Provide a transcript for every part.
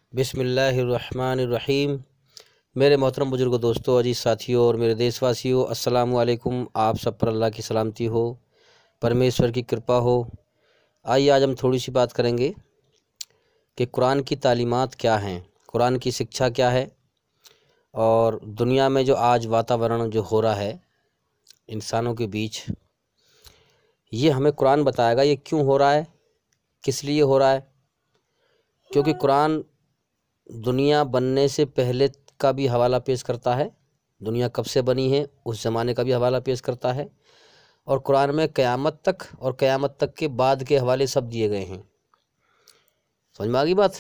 बिस्मिल्लाहिर्रहमानिर्रहीम। मेरे मोहतरम बुजुर्गों, दोस्तों, अजीज़ साथियों और मेरे देशवासियों, अस्सलामु अलैकुम। आप सब पर अल्लाह की सलामती हो, परमेश्वर की कृपा हो। आइए आज हम थोड़ी सी बात करेंगे कि कुरान की तालीमात क्या हैं, कुरान की शिक्षा क्या है और दुनिया में जो आज वातावरण जो हो रहा है इंसानों के बीच, ये हमें कुरान बताएगा ये क्यों हो रहा है, किस लिए हो रहा है। क्योंकि कुरान दुनिया बनने से पहले का भी हवाला पेश करता है, दुनिया कब से बनी है उस ज़माने का भी हवाला पेश करता है, और कुरान में क़यामत तक और क़यामत तक के बाद के हवाले सब दिए गए हैं। समझ में आ गई बात।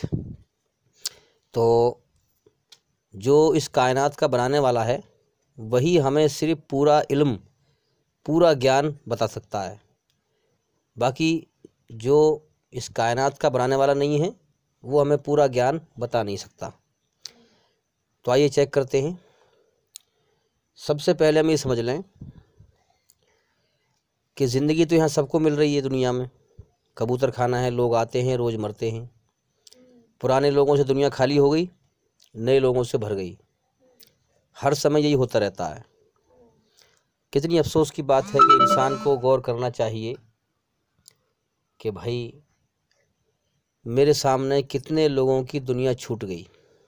तो जो इस कायनात का बनाने वाला है वही हमें सिर्फ पूरा इल्म, पूरा ज्ञान बता सकता है। बाकी जो इस कायनात का बनाने वाला नहीं है वो हमें पूरा ज्ञान बता नहीं सकता। तो आइए चेक करते हैं। सबसे पहले हम ये समझ लें कि ज़िंदगी तो यहाँ सबको मिल रही है दुनिया में। कबूतर खाना है, लोग आते हैं, रोज़ मरते हैं। पुराने लोगों से दुनिया खाली हो गई, नए लोगों से भर गई। हर समय यही होता रहता है। कितनी अफसोस की बात है कि इंसान को गौर करना चाहिए कि भाई मेरे सामने कितने लोगों की दुनिया छूट गई,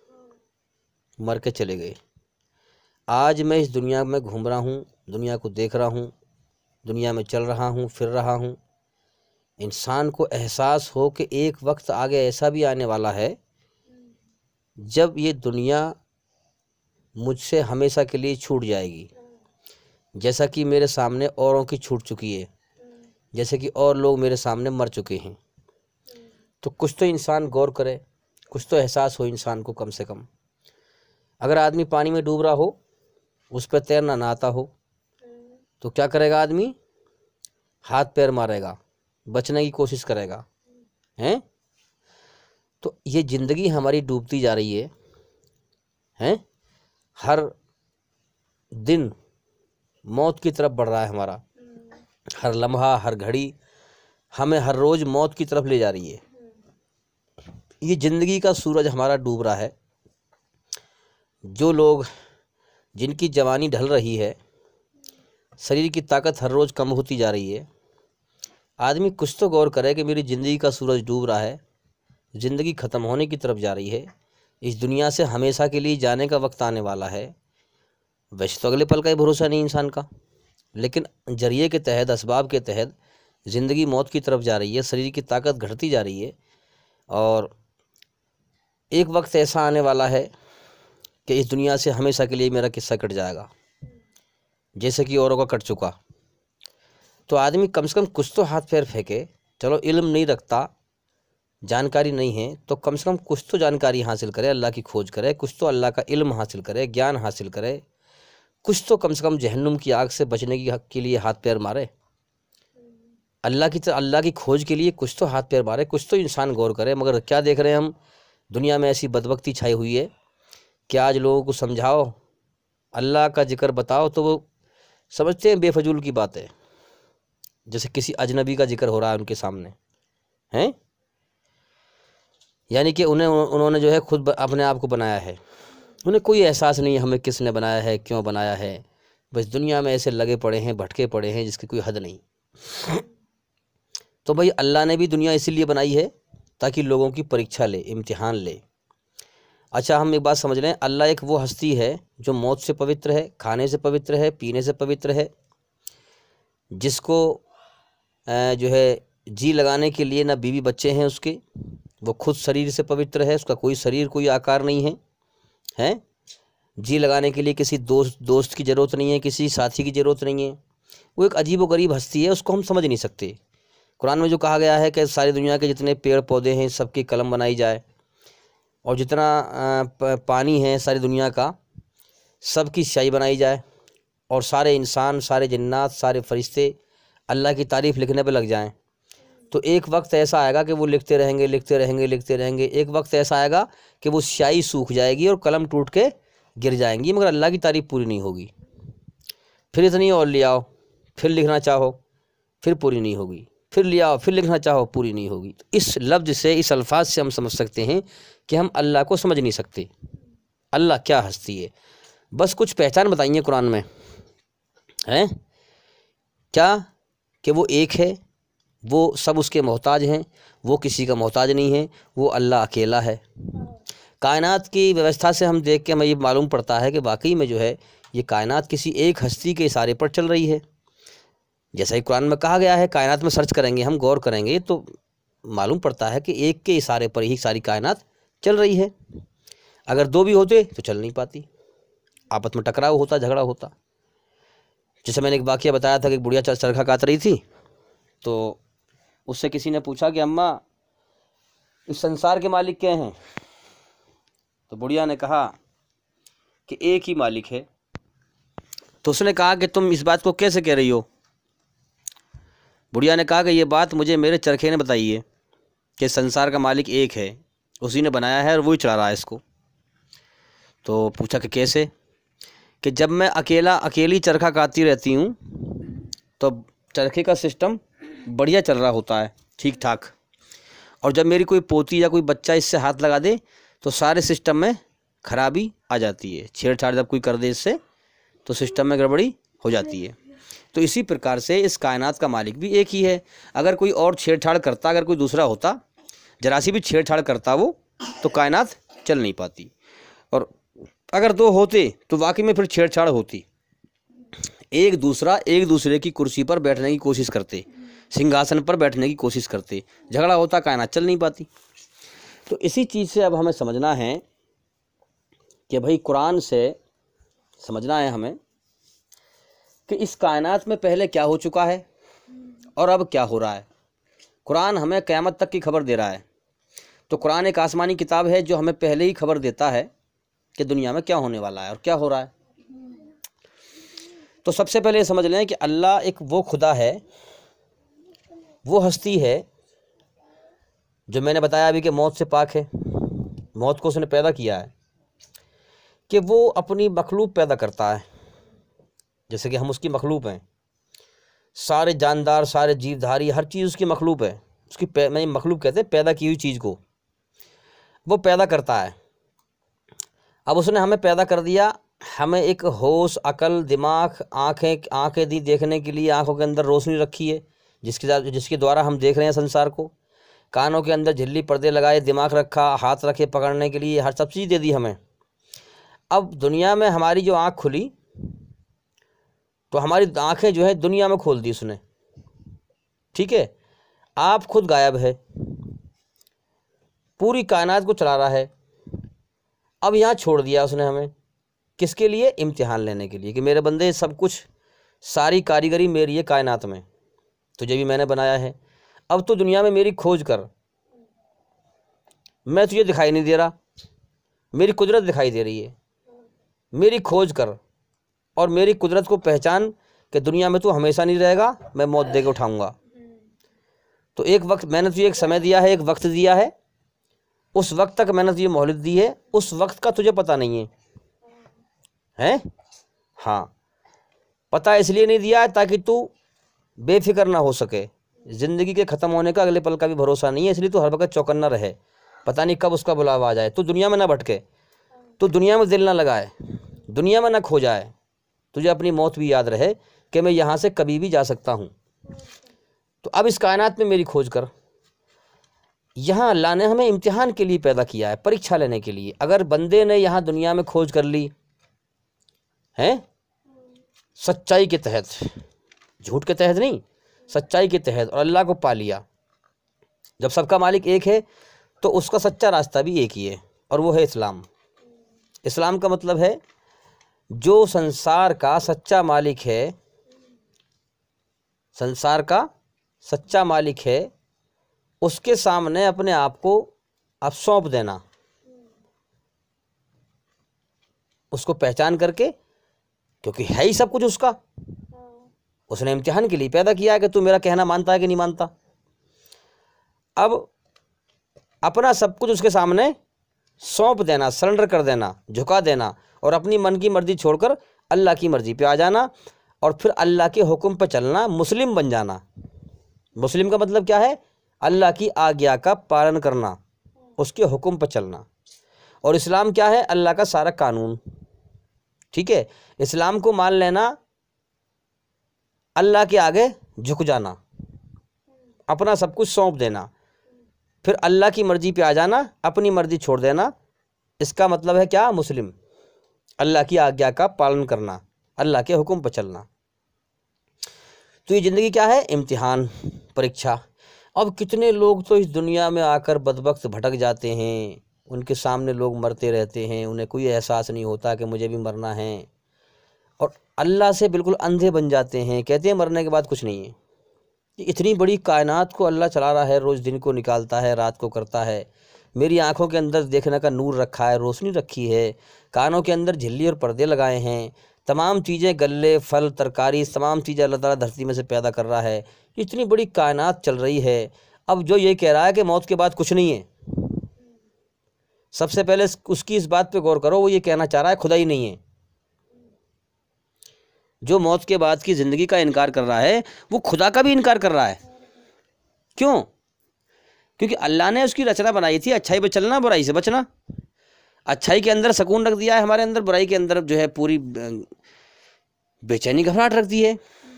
मर के चले गए। आज मैं इस दुनिया में घूम रहा हूँ, दुनिया को देख रहा हूँ, दुनिया में चल रहा हूँ, फिर रहा हूँ। इंसान को एहसास हो कि एक वक्त आगे ऐसा भी आने वाला है जब ये दुनिया मुझसे हमेशा के लिए छूट जाएगी। जैसा कि मेरे सामने औरों की छूट चुकी है, जैसे कि और लोग मेरे सामने मर चुके हैं। तो कुछ तो इंसान गौर करे, कुछ तो एहसास हो इंसान को कम से कम। अगर आदमी पानी में डूब रहा हो, उस पर तैरना ना आता हो, तो क्या करेगा आदमी? हाथ पैर मारेगा, बचने की कोशिश करेगा, हैं? तो ये ज़िंदगी हमारी डूबती जा रही है, हैं? हर दिन मौत की तरफ बढ़ रहा है हमारा। हर लम्हा, हर घड़ी हमें हर रोज़ मौत की तरफ ले जा रही है। ये ज़िंदगी का सूरज हमारा डूब रहा है। जो लोग, जिनकी जवानी ढल रही है, शरीर की ताकत हर रोज़ कम होती जा रही है। आदमी कुछ तो गौर करे कि मेरी ज़िंदगी का सूरज डूब रहा है, ज़िंदगी ख़त्म होने की तरफ जा रही है, इस दुनिया से हमेशा के लिए जाने का वक्त आने वाला है। वैसे तो अगले पल का ही भरोसा नहीं इंसान का, लेकिन जरिए के तहत, असबाब के तहत ज़िंदगी मौत की तरफ जा रही है, शरीर की ताकत घटती जा रही है। और एक वक्त ऐसा आने वाला है कि इस दुनिया से हमेशा के लिए मेरा किस्सा कट जाएगा, जैसे कि औरों का कट चुका। तो आदमी कम से कम कुछ तो हाथ पैर फेंके। चलो इल्म नहीं रखता, जानकारी नहीं है, तो कम से कम कुछ तो जानकारी हासिल करे, अल्लाह की खोज करे, कुछ तो अल्लाह का इल्म हासिल करे, ज्ञान हासिल करे, कुछ तो कम से कम जहन्नुम की आग से बचने की हक के लिए हाथ पैर मारे। अल्लाह की खोज के लिए कुछ तो हाथ पैर मारे, कुछ तो इंसान गौर करे। मगर क्या देख रहे हैं हम? दुनिया में ऐसी बदबख्ती छाई हुई है कि आज लोगों को समझाओ, अल्लाह का जिक्र बताओ, तो वो समझते हैं बेफजूल की बात है, जैसे किसी अजनबी का जिक्र हो रहा है उनके सामने, हैं? यानी कि उन्होंने जो है खुद अपने आप को बनाया है। उन्हें कोई एहसास नहीं है हमें किसने बनाया है, क्यों बनाया है। बस दुनिया में ऐसे लगे पड़े हैं, भटके पड़े हैं, जिसकी कोई हद नहीं। तो भाई अल्लाह ने भी दुनिया इसीलिए बनाई है ताकि लोगों की परीक्षा ले, इम्तिहान ले। अच्छा, हम एक बात समझ लें, अल्लाह एक वो हस्ती है जो मौत से पवित्र है, खाने से पवित्र है, पीने से पवित्र है, जिसको जो है जी लगाने के लिए ना बीवी बच्चे हैं उसके, वो खुद शरीर से पवित्र है, उसका कोई शरीर, कोई आकार नहीं है, हैं? जी लगाने के लिए किसी दोस्त की ज़रूरत नहीं है, किसी साथी की ज़रूरत नहीं है। वो एक अजीब व गरीब हस्ती है, उसको हम समझ नहीं सकते। कुरान में जो कहा गया है कि सारी दुनिया के जितने पेड़ पौधे हैं सबकी कलम बनाई जाए, और जितना पानी है सारी दुनिया का, सबकी स्याही बनाई जाए, और सारे इंसान, सारे जिन्नात, सारे फरिश्ते अल्लाह की तारीफ़ लिखने पे लग जाएं। तो एक वक्त ऐसा आएगा कि वो लिखते रहेंगे, लिखते रहेंगे, लिखते रहेंगे। एक वक्त ऐसा आएगा कि वो स्याही सूख जाएगी और कलम टूट के गिर जाएंगी, मगर अल्लाह की तारीफ़ पूरी नहीं होगी। फिर इतनी और ले आओ, फिर लिखना चाहो, फिर पूरी नहीं होगी, फिर ले आओ, फिर लिखना चाहो, पूरी नहीं होगी। तो इस लफ्ज़ से, इस अल्फाज से हम समझ सकते हैं कि हम अल्लाह को समझ नहीं सकते। अल्लाह क्या हस्ती है, बस कुछ पहचान बताइए कुरान में हैं क्या, कि वो एक है, वो सब उसके मोहताज हैं, वो किसी का मोहताज नहीं है, वो अल्लाह अकेला है। कायनात की व्यवस्था से हम देख के हमें ये मालूम पड़ता है कि वाकई में जो है ये कायनात किसी एक हस्ती के इशारे पर चल रही है। जैसा ही कुरान में कहा गया है, कायनात में सर्च करेंगे, हम गौर करेंगे तो मालूम पड़ता है कि एक के इशारे पर ही सारी कायनात चल रही है। अगर दो भी होते तो चल नहीं पाती, आपस में टकराव होता, झगड़ा होता। जैसे मैंने एक वाकया बताया था कि बुढ़िया चरखा काट रही थी, तो उससे किसी ने पूछा कि अम्मा इस संसार के मालिक क्या हैं? तो बुढ़िया ने कहा कि एक ही मालिक है। तो उसने कहा कि तुम इस बात को कैसे कह रही हो? बुढ़िया ने कहा कि ये बात मुझे मेरे चरखे ने बताई है कि संसार का मालिक एक है, उसी ने बनाया है और वही चला रहा है इसको। तो पूछा कि कैसे? कि जब मैं अकेली चरखा काटती रहती हूँ तो चरखे का सिस्टम बढ़िया चल रहा होता है, ठीक ठाक, और जब मेरी कोई पोती या कोई बच्चा इससे हाथ लगा दे तो सारे सिस्टम में खराबी आ जाती है। छेड़छाड़ जब कोई कर दे इससे तो सिस्टम में गड़बड़ी हो जाती है। तो इसी प्रकार से इस कायनात का मालिक भी एक ही है। अगर कोई और छेड़छाड़ करता, अगर कोई दूसरा होता, जरा सी भी छेड़छाड़ करता वो, तो कायनात चल नहीं पाती। और अगर दो होते तो वाकई में फिर छेड़छाड़ होती, एक दूसरे की कुर्सी पर बैठने की कोशिश करते, सिंहासन पर बैठने की कोशिश करते, झगड़ा होता, कायनात चल नहीं पाती। तो इसी चीज़ से अब हमें समझना है कि भाई कुरान से समझना है हमें कि इस कायनात में पहले क्या हो चुका है और अब क्या हो रहा है। कुरान हमें क़यामत तक की खबर दे रहा है। तो कुरान एक आसमानी किताब है जो हमें पहले ही खबर देता है कि दुनिया में क्या होने वाला है और क्या हो रहा है। तो सबसे पहले समझ लें कि अल्लाह एक वो खुदा है, वो हस्ती है जो मैंने बताया अभी कि मौत से पाक है, मौत को उसने पैदा किया है, कि वो अपनी मखलूक पैदा करता है। जैसे कि हम उसकी मखलूक हैं, सारे जानदार, सारे जीवधारी, हर चीज़ उसकी मखलूक है। उसकी मैं मखलूक कहते हैं पैदा की हुई चीज़ को, वो पैदा करता है। अब उसने हमें पैदा कर दिया, हमें एक होश, अकल, दिमाग, आँखें दी देखने के लिए, आँखों के अंदर रोशनी रखी है जिसके द्वारा हम देख रहे हैं संसार को। कानों के अंदर झिल्ली, पर्दे लगाए, दिमाग रखा, हाथ रखे पकड़ने के लिए, हर सब चीज़ दे दी हमें। अब दुनिया में हमारी जो आँख खुली तो हमारी आँखें जो है दुनिया में खोल दी उसने, ठीक है। आप खुद गायब है, पूरी कायनात को चला रहा है। अब यहाँ छोड़ दिया उसने हमें, किसके लिए? इम्तिहान लेने के लिए, कि मेरे बंदे सब कुछ, सारी कारीगरी मेरी है कायनात में, तुझे भी मैंने बनाया है, अब तो दुनिया में मेरी खोज कर। मैं तुझे दिखाई नहीं दे रहा, मेरी कुदरत दिखाई दे रही है, मेरी खोज कर और मेरी कुदरत को पहचान कि दुनिया में तू हमेशा नहीं रहेगा, मैं मौत दे के उठाऊँगा। तो एक वक्त मैंने तुझे एक समय दिया है, एक वक्त दिया है, उस वक्त तक मैंने तुझे मोहलत दी है, उस वक्त का तुझे पता नहीं है, हैं? हाँ, पता इसलिए नहीं दिया है ताकि तू बेफिक्र ना हो सके। ज़िंदगी के ख़त्म होने का अगले पल का भी भरोसा नहीं है, इसलिए तू हर वक्त चौकन्ना रहे, पता नहीं कब उसका बुलावा आ जाए। तू दुनिया में ना भटके, तू दुनिया में दिल ना लगाए, दुनिया में ना खो जाए। तुझे अपनी मौत भी याद रहे कि मैं यहाँ से कभी भी जा सकता हूँ। तो अब इस कायनात में मेरी खोज कर। यहाँ अल्लाह ने हमें इम्तिहान के लिए पैदा किया है, परीक्षा लेने के लिए। अगर बंदे ने यहाँ दुनिया में खोज कर ली है सच्चाई के तहत, झूठ के तहत नहीं, सच्चाई के तहत, और अल्लाह को पा लिया, जब सबका मालिक एक है तो उसका सच्चा रास्ता भी एक ही है, और वो है इस्लाम। इस्लाम का मतलब है जो संसार का सच्चा मालिक है, संसार का सच्चा मालिक है, उसके सामने अपने आप को आप सौंप देना, उसको पहचान करके, क्योंकि है ही सब कुछ उसका। उसने इम्तिहान के लिए पैदा किया है कि तू मेरा कहना मानता है कि नहीं मानता। अब अपना सब कुछ उसके सामने सौंप देना, सरेंडर कर देना, झुका देना, और अपनी मन की मर्जी छोड़कर अल्लाह की मर्जी पे आ जाना, और फिर अल्लाह के हुक्म पे चलना, मुस्लिम बन जाना। मुस्लिम का मतलब क्या है? अल्लाह की आज्ञा का पालन करना, उसके हुक्म पे चलना, और इस्लाम क्या है? अल्लाह का सारा कानून। ठीक है, इस्लाम को मान लेना, अल्लाह के आगे झुक जाना, अपना सब कुछ सौंप देना, फिर अल्लाह की मर्जी पे आ जाना, अपनी मर्जी छोड़ देना। इसका मतलब है क्या? मुस्लिम। अल्लाह की आज्ञा का पालन करना, अल्लाह के हुक्म पर चलना। तो ये ज़िंदगी क्या है? इम्तिहान, परीक्षा। अब कितने लोग तो इस दुनिया में आकर बदबख्त भटक जाते हैं, उनके सामने लोग मरते रहते हैं, उन्हें कोई एहसास नहीं होता कि मुझे भी मरना है, और अल्लाह से बिल्कुल अंधे बन जाते हैं, कहते हैं मरने के बाद कुछ नहीं है। इतनी बड़ी कायनात को अल्लाह चला रहा है, रोज़ दिन को निकालता है, रात को करता है। मेरी आंखों के अंदर देखने का नूर रखा है, रोशनी रखी है, कानों के अंदर झिल्ली और पर्दे लगाए हैं, तमाम चीज़ें, गल्ले, फल, तरकारी, तमाम चीज़ें अल्लाह ताला धरती में से पैदा कर रहा है। इतनी बड़ी कायनात चल रही है। अब जो ये कह रहा है कि मौत के बाद कुछ नहीं है, सबसे पहले उसकी इस बात पे गौर करो, वो ये कहना चाह रहा है खुदा ही नहीं है। जो मौत के बाद की ज़िंदगी का इनकार कर रहा है, वो खुदा का भी इनकार कर रहा है। क्यों? क्योंकि अल्लाह ने उसकी रचना बनाई थी अच्छाई पे चलना, बुराई से बचना। अच्छाई के अंदर सुकून रख दिया है हमारे अंदर, बुराई के अंदर जो है पूरी बेचैनी, घबराहट रख दी है।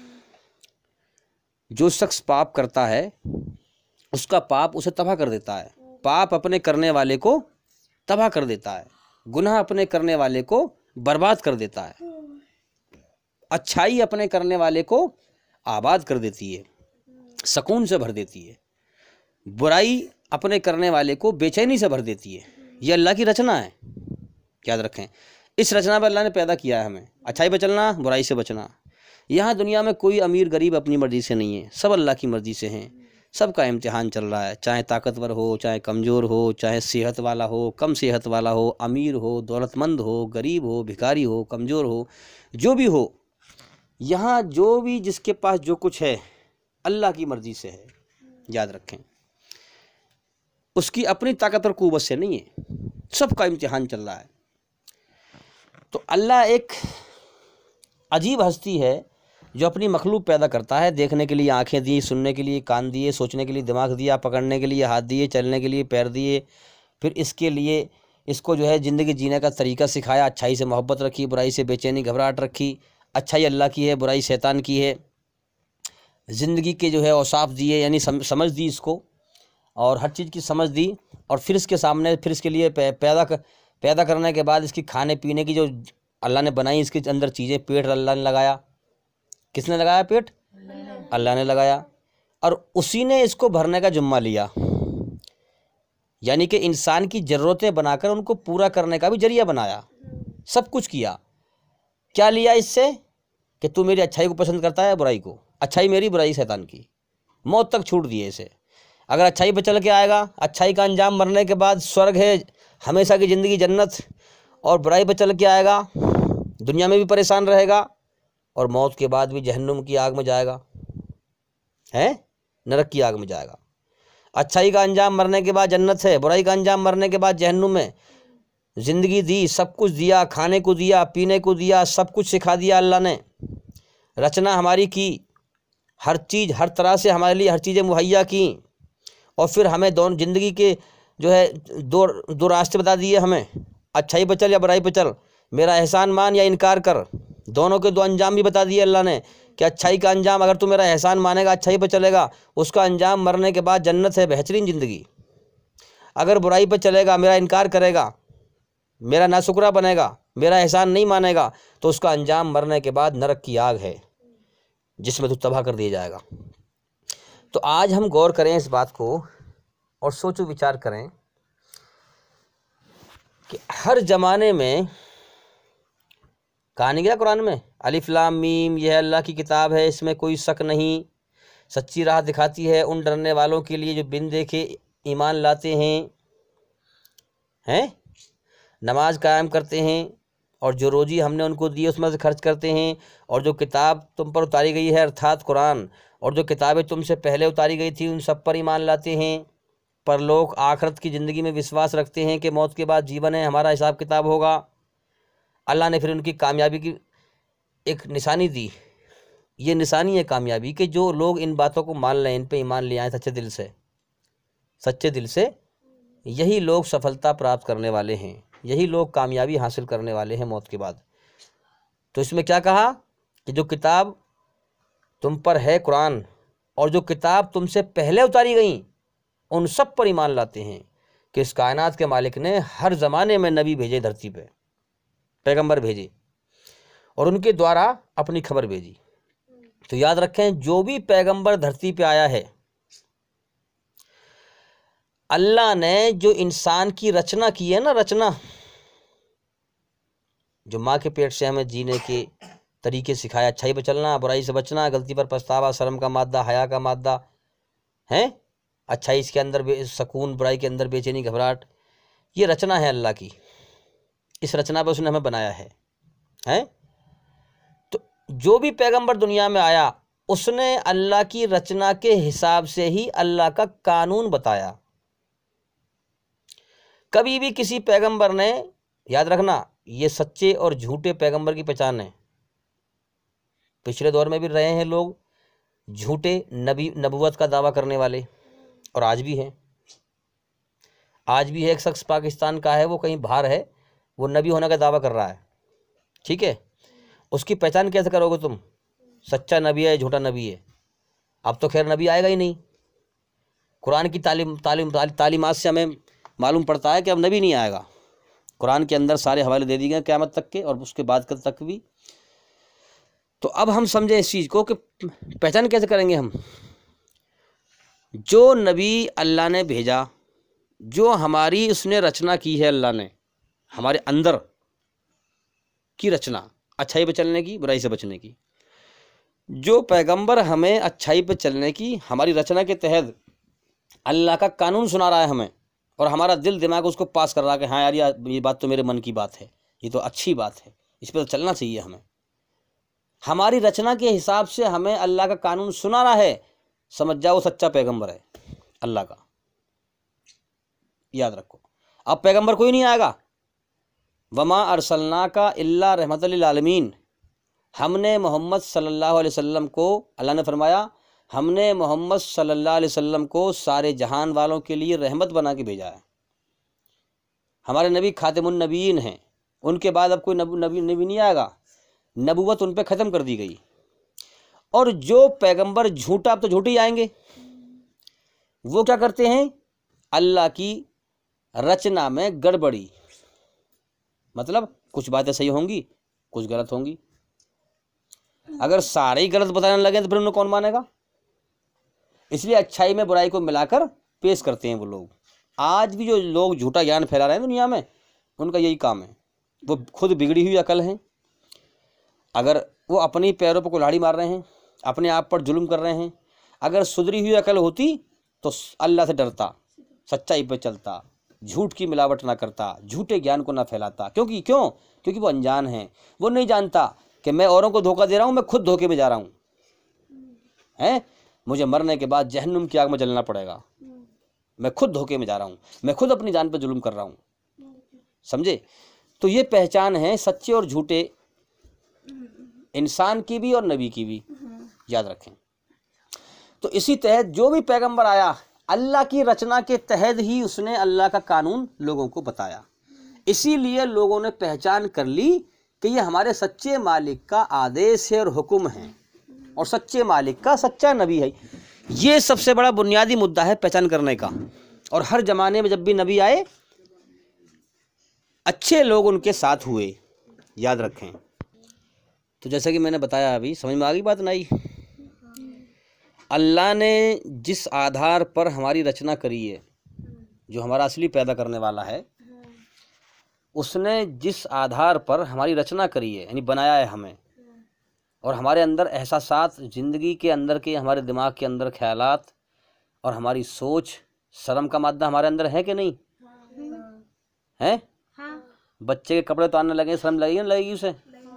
जो शख्स पाप करता है, उसका पाप उसे तबाह कर देता है। पाप अपने करने वाले को तबाह कर देता है, गुनाह अपने करने वाले को बर्बाद कर देता है। अच्छाई अपने करने वाले को आबाद कर देती है, सुकून से भर देती है। बुराई अपने करने वाले को बेचैनी से भर देती है। ये अल्लाह की रचना है, याद रखें। इस रचना पर अल्लाह ने पैदा किया है हमें, अच्छाई पे चलना, बुराई से बचना। यहाँ दुनिया में कोई अमीर गरीब अपनी मर्जी से नहीं है, सब अल्लाह की मर्जी से हैं। सबका इम्तिहान चल रहा है, चाहे ताकतवर हो, चाहे कमज़ोर हो, चाहे सेहत वाला हो, कम सेहत वाला हो, अमीर हो, दौलतमंद हो, गरीब हो, भिखारी हो, कमज़ोर हो, जो भी हो, यहाँ जो भी जिसके पास जो कुछ है अल्लाह की मर्जी से है, याद रखें। उसकी अपनी ताकत और कुव्वत से नहीं है, सबका इम्तिहान चल रहा है। तो अल्लाह एक अजीब हस्ती है जो अपनी मखलूक पैदा करता है, देखने के लिए आंखें दी, सुनने के लिए कान दिए, सोचने के लिए दिमाग दिया, पकड़ने के लिए हाथ दिए, चलने के लिए पैर दिए, फिर इसके लिए इसको जो है ज़िंदगी जीने का तरीका सिखाया, अच्छाई से मोहब्बत रखी, बुराई से बेचैनी घबराहट रखी। अच्छाई अल्लाह की है, बुराई शैतान की है। ज़िंदगी के जो है औसाफ दिए, यानी समझ दी इसको, और हर चीज़ की समझ दी, और फिर इसके सामने, फिर इसके लिए पैदा करने के बाद इसकी खाने पीने की जो अल्लाह ने बनाई, इसके अंदर चीज़ें, पेट अल्लाह ने लगाया। किसने लगाया? पेट अल्लाह ने लगाया, और उसी ने इसको भरने का जुम्मा लिया, यानी कि इंसान की ज़रूरतें बनाकर उनको पूरा करने का भी जरिया बनाया। सब कुछ किया। क्या लिया इससे? कि तू मेरी अच्छाई को पसंद करता है, बुराई को। अच्छाई मेरी, बुराई शैतान की। मौत तक छूट दिए इसे। अगर अच्छाई पे चल के आएगा, अच्छाई का अंजाम मरने के बाद स्वर्ग है, हमेशा की ज़िंदगी जन्नत, और बुराई पे चल के आएगा, दुनिया में भी परेशान रहेगा, और मौत के बाद भी जहन्नुम की आग में जाएगा, है नरक की आग में जाएगा। अच्छाई का अंजाम मरने के बाद जन्नत है, बुराई का अंजाम मरने के बाद जहन्नुम है। ज़िंदगी दी, सब कुछ दिया, खाने को दिया, पीने को दिया, सब कुछ सिखा दिया अल्लाह ने, रचना हमारी की, हर चीज़ हर तरह से हमारे लिए हर चीज़ें मुहैया की, और फिर हमें दोनों ज़िंदगी के जो है दो रास्ते बता दिए हमें, अच्छाई पर चल या बुराई पर चल, मेरा एहसान मान या इनकार कर। दोनों के दो अंजाम भी बता दिए अल्लाह ने कि अच्छाई का अंजाम, अगर तू मेरा एहसान मानेगा, अच्छाई पर चलेगा, उसका अंजाम मरने के बाद जन्नत है, बेहतरीन ज़िंदगी। अगर बुराई पर चलेगा, मेरा इनकार करेगा, मेरा नाशुक्रा बनेगा, मेरा एहसान नहीं मानेगा, तो उसका अंजाम मरने के बाद नरक की आग है, जिसमें तू तबाह कर दिया जाएगा। तो आज हम गौर करें इस बात को और सोचो विचार करें कि हर ज़माने में, कहा नहीं गया कुरान में, अलिफ लाम मीम, यह अल्लाह की किताब है, इसमें कोई शक नहीं, सच्ची राह दिखाती है उन डरने वालों के लिए जो बिन देखे ईमान लाते हैं, नमाज कायम करते हैं, और जो रोज़ी हमने उनको दी उसमें से खर्च करते हैं, और जो किताब तुम पर उतारी गई है अर्थात कुरान, और जो किताबें तुमसे पहले उतारी गई थी उन सब पर ईमान लाते हैं, परलोक आखिरत की ज़िंदगी में विश्वास रखते हैं कि मौत के बाद जीवन है, हमारा हिसाब किताब होगा। अल्लाह ने फिर उनकी कामयाबी की एक निशानी दी। ये निशानी है कामयाबी कि जो लोग इन बातों को मान लें, इन पे ईमान ले आए सच्चे दिल से, यही लोग सफलता प्राप्त करने वाले हैं। यही लोग कामयाबी हासिल करने वाले हैं मौत के बाद। तो इसमें क्या कहा कि जो किताब तुम पर है कुरान, और जो किताब तुमसे पहले उतारी गई, उन सब पर ईमान लाते हैं कि इस कायनात के मालिक ने हर ज़माने में नबी भेजे, धरती पे पैगंबर भेजे और उनके द्वारा अपनी खबर भेजी। तो याद रखें, जो भी पैगंबर धरती पे आया है, अल्लाह ने जो इंसान की रचना की है ना, रचना जो माँ के पेट से हमें जीने के तरीके सिखाया, अच्छाई पर चलना, बुराई से बचना, गलती पर पछतावा, शर्म का मादा, हया का मादा है, अच्छाई इसके अंदर सुकून, बुराई के अंदर बेचैनी घबराहट, ये रचना है अल्लाह की। इस रचना पर उसने हमें बनाया है? तो जो भी पैगंबर दुनिया में आया, उसने अल्लाह की रचना के हिसाब से ही अल्लाह का कानून बताया। कभी भी किसी पैगंबर ने, याद रखना, ये सच्चे और झूठे पैगंबर की पहचान है। पिछले दौर में भी रहे हैं लोग झूठे नबूवत का दावा करने वाले, और आज भी हैं। आज भी है एक शख्स पाकिस्तान का है, वो कहीं बाहर है, वो नबी होने का दावा कर रहा है, ठीक है। उसकी पहचान कैसे करोगे तुम, सच्चा नबी है झूठा नबी है? अब तो खैर नबी आएगा ही नहीं। कुरान की तालीमात से हमें मालूम पड़ता है कि अब नबी नहीं आएगा। कुरान के अंदर सारे हवाले दे दिए गए क़यामत तक के, और उसके बाद कल तक भी। तो अब हम समझे इस चीज़ को कि पहचान कैसे करेंगे हम। जो नबी अल्लाह ने भेजा, जो हमारी उसने रचना की है, अल्लाह ने हमारे अंदर की रचना, अच्छाई पे चलने की, बुराई से बचने की, जो पैगंबर हमें अच्छाई पे चलने की हमारी रचना के तहत अल्लाह का कानून सुना रहा है हमें, और हमारा दिल दिमाग उसको पास कर रहा है कि हाँ यार, ये बात तो मेरे मन की बात है, ये तो अच्छी बात है, इस पर तो चलना चाहिए हमें। हमारी रचना के हिसाब से हमें अल्लाह का कानून सुना रहा है, समझ जाओ सच्चा पैगंबर है अल्लाह का। याद रखो, अब पैगंबर कोई नहीं आएगा। वमा अरसलना का इल्ला रहमतल लिल आलमीन, हमने मोहम्मद सल्लल्लाहु अलैहि वसल्लम को, अल्लाह ने फरमाया, हमने मोहम्मद सल्लल्लाहु अलैहि वसल्लम को सारे जहान वालों के लिए रहमत बना के भेजा है। हमारे नबी खातिमुन नबीयीन हैं, उनके बाद अब कोई नबी नहीं आएगा, नबूवत उन पर ख़त्म कर दी गई। और जो पैगंबर झूठा, अब तो झूठे ही आएंगे, वो क्या करते हैं, अल्लाह की रचना में गड़बड़ी, मतलब कुछ बातें सही होंगी, कुछ गलत होंगी। अगर सारे ही गलत बताने लगे तो फिर उन्हें कौन मानेगा? इसलिए अच्छाई में बुराई को मिलाकर पेश करते हैं वो लोग। आज भी जो लोग झूठा ज्ञान फैला रहे हैं दुनिया में, उनका यही काम है। वो खुद बिगड़ी हुई अकल हैं। अगर वो अपनी पैरों पर कुल्हाड़ी मार रहे हैं, अपने आप पर जुल्म कर रहे हैं, अगर सुधरी हुई अकल होती तो अल्लाह से डरता, सच्चाई पर चलता, झूठ की मिलावट ना करता, झूठे ज्ञान को ना फैलाता। क्योंकि वो अनजान है। वो नहीं जानता कि मैं औरों को धोखा दे रहा हूँ, मैं खुद धोखे में जा रहा हूँ, हैं? मुझे मरने के बाद जहन्नुम की आग में जलना पड़ेगा, मैं खुद धोखे में जा रहा हूँ, मैं खुद अपनी जान पर जुल्म कर रहा हूँ। समझे? तो ये पहचान है सच्चे और झूठे इंसान की भी और नबी की भी, याद रखें। तो इसी तहत जो भी पैगंबर आया, अल्लाह की रचना के तहत ही उसने अल्लाह का कानून लोगों को बताया। इसीलिए लोगों ने पहचान कर ली कि ये हमारे सच्चे मालिक का आदेश है और हुक्म है, और सच्चे मालिक का सच्चा नबी है। ये सबसे बड़ा बुनियादी मुद्दा है पहचान करने का। और हर ज़माने में जब भी नबी आए, अच्छे लोग उनके साथ हुए, याद रखें। तो जैसा कि मैंने बताया, अभी समझ में आ गई बात नहीं? अल्लाह ने जिस आधार पर हमारी रचना करी है, जो हमारा असली पैदा करने वाला है, उसने जिस आधार पर हमारी रचना करी है, यानी बनाया है हमें, और हमारे अंदर एहसासात, ज़िंदगी के अंदर के, हमारे दिमाग के अंदर ख्यालात और हमारी सोच, शर्म का मादा हमारे अंदर है कि नहीं है? बच्चे के कपड़े तो आने लगे, शर्म लगेगी ना लगेगी उसे?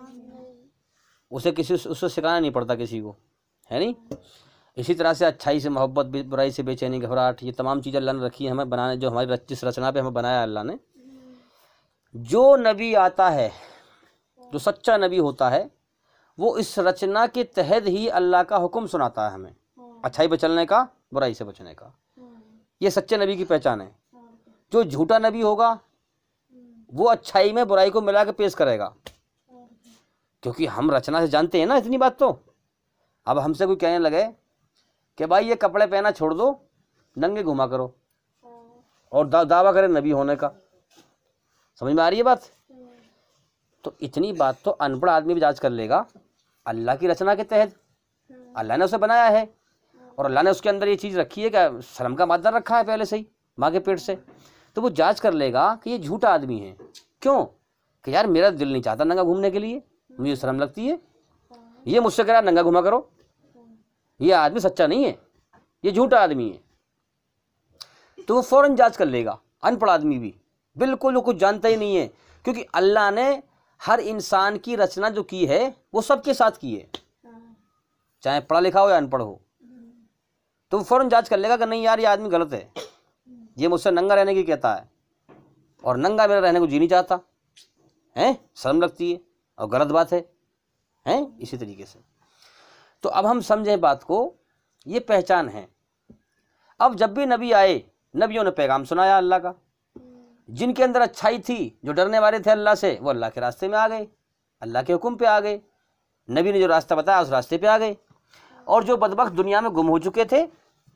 उससे सिखाना नहीं पड़ता किसी को, है नहीं? इसी तरह से अच्छाई से मोहब्बत, बुराई से बेचैनी घबराहट, ये तमाम चीज़ें अल्लाह ने रखी है हमें बनाने, जो हमारी जिस रचना पे हमें बनाया अल्लाह ने। जो नबी आता है, जो सच्चा नबी होता है, वो इस रचना के तहत ही अल्लाह का हुक्म सुनाता है हमें, अच्छाई पे चलने का, बुराई से बचने का। ये सच्चे नबी की पहचान है। जो झूठा नबी होगा, वो अच्छाई में बुराई को मिला के पेश करेगा, क्योंकि हम रचना से जानते हैं ना इतनी बात। तो अब हमसे कोई कहने लगे कि भाई ये कपड़े पहना छोड़ दो, नंगे घुमा करो, और दावा करे नबी होने का, समझ में आ रही है बात? तो इतनी बात तो अनपढ़ आदमी भी जांच कर लेगा। अल्लाह की रचना के तहत अल्लाह ने उसे बनाया है, और अल्लाह ने उसके अंदर ये चीज़ रखी है कि शर्म का मादा रखा है पहले से ही माँ के पेट से, तो वो जांच कर लेगा कि ये झूठा आदमी है। क्यों? कि यार मेरा दिल नहीं चाहता नंगा घूमने के लिए, मुझे शर्म लगती है, ये मुझसे कह रहा नंगा घुमा करो, ये आदमी सच्चा नहीं है, ये झूठा आदमी है। तो वो फौरन जांच कर लेगा। अनपढ़ आदमी भी बिल्कुल वो कुछ जानता ही नहीं है, क्योंकि अल्लाह ने हर इंसान की रचना जो की है वो सबके साथ की है, चाहे पढ़ा लिखा हो या अनपढ़ हो। तो वो फौरन जांच कर लेगा कि नहीं यार ये आदमी गलत है, ये मुझसे नंगा रहने की कहता है, और नंगा मेरा रहने को जी नहीं चाहता है, शर्म लगती है और गलत बात है इसी तरीके से। तो अब हम समझें बात को, ये पहचान है। अब जब भी नबी आए, नबियों ने पैगाम सुनाया अल्लाह का। जिनके अंदर अच्छाई थी, जो डरने वाले थे अल्लाह से, वो अल्लाह के रास्ते में आ गए, अल्लाह के हुक्म पे आ गए, नबी ने जो रास्ता बताया उस रास्ते पे आ गए। और जो बदबख्त दुनिया में गुम हो चुके थे,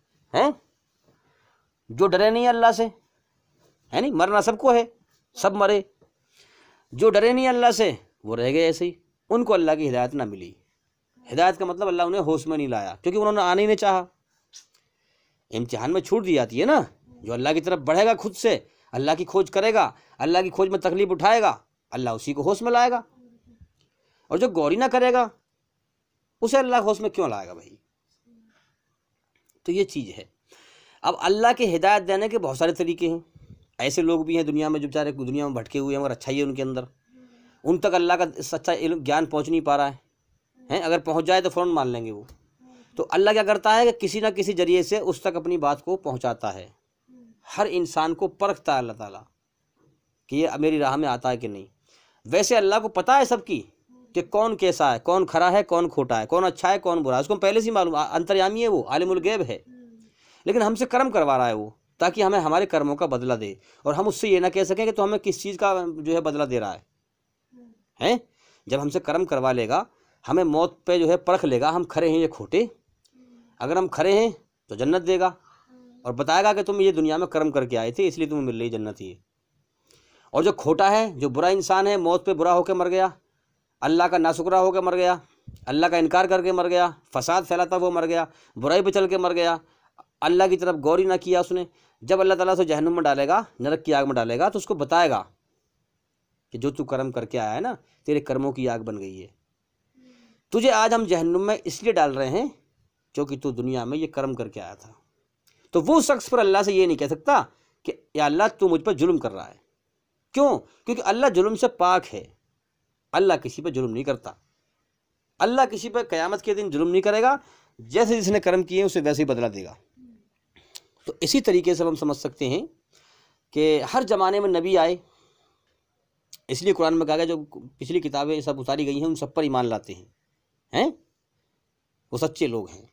जो डरे नहीं अल्लाह से, है नहीं, मरना सबको है, सब मरे, जो डरे नहीं अल्लाह से वो रह गए ऐसे ही, उनको अल्लाह की हिदायत ना मिली। हिदायत का मतलब अल्लाह उन्हें होश में नहीं लाया, क्योंकि उन्होंने आने ही नहीं चाहा। इम्तिहान में छूट दी जाती है ना, जो अल्लाह की तरफ बढ़ेगा, खुद से अल्लाह की खोज करेगा, अल्लाह की खोज में तकलीफ उठाएगा, अल्लाह उसी को होश में लाएगा, और जो गौरी ना करेगा उसे अल्लाह होश में क्यों लाएगा भाई? तो ये चीज़ है। अब अल्लाह की हिदायत देने के बहुत सारे तरीके हैं। ऐसे लोग भी हैं दुनिया में जो बेचारे दुनिया में भटके हुए हैं, मगर अच्छा ही है उनके अंदर, उन तक अल्लाह का सच्चा ज्ञान पहुंच नहीं पा रहा है, अगर पहुंच जाए तो फ़ौरन मान लेंगे वो। तो अल्लाह क्या करता है कि किसी ना किसी जरिए से उस तक अपनी बात को पहुंचाता है। हर इंसान को परखता है अल्लाह ताला कि ये मेरी राह में आता है कि नहीं। वैसे अल्लाह को पता है सबकी कि कौन कैसा है, कौन खरा है, कौन खोटा है, कौन अच्छा है, कौन बुरा है, उसको पहले से ही मालूम, अंतर्यामी है वो, आलिमुल गैब है। लेकिन हमसे कर्म करवा रहा है वो, ताकि हमें हमारे कर्मों का बदला दे, और हम उससे ये ना कह सकें कि तो हमें किस चीज़ का जो है बदला दे रहा है। जब हमसे कर्म करवा लेगा, हमें मौत पे जो है परख लेगा, हम खरे हैं या खोटे। अगर हम खरे हैं तो जन्नत देगा, और बताएगा कि तुम ये दुनिया में कर्म करके आए थे, इसलिए तुम्हें मिल रही जन्नत ही है। और जो खोटा है, जो बुरा इंसान है, मौत पे बुरा होकर मर गया, अल्लाह का नाशुक्रा होकर मर गया, अल्लाह का इनकार करके मर गया, फसाद फैलाता वो मर गया, बुराई पे चल के मर गया, अल्लाह की तरफ गौर ही ना किया उसने, जब अल्लाह ताला उसे जहन्नुम में डालेगा, नरक की आग में डालेगा, तो उसको बताएगा कि जो तू कर्म करके आया है ना, तेरे कर्मों की आग बन गई है, तुझे आज हम जहन्नुम में इसलिए डाल रहे हैं क्योंकि तू दुनिया में ये कर्म करके आया था। तो वो शख्स पर अल्लाह से ये नहीं कह सकता कि या अल्लाह तू मुझ पर जुल्म कर रहा है। क्यों? क्योंकि अल्लाह जुल्म से पाक है, अल्लाह किसी पर जुल्म नहीं करता। अल्लाह किसी पर क़यामत के दिन जुल्म नहीं करेगा, जैसे जिसने कर्म किए उसे वैसे ही बदला देगा। तो इसी तरीके से हम समझ सकते हैं कि हर ज़माने में नबी आए, इसलिए कुरान में कहा गया जो पिछली किताबें सब उतारी गई हैं उन सब पर ईमान लाते हैं वो सच्चे लोग हैं।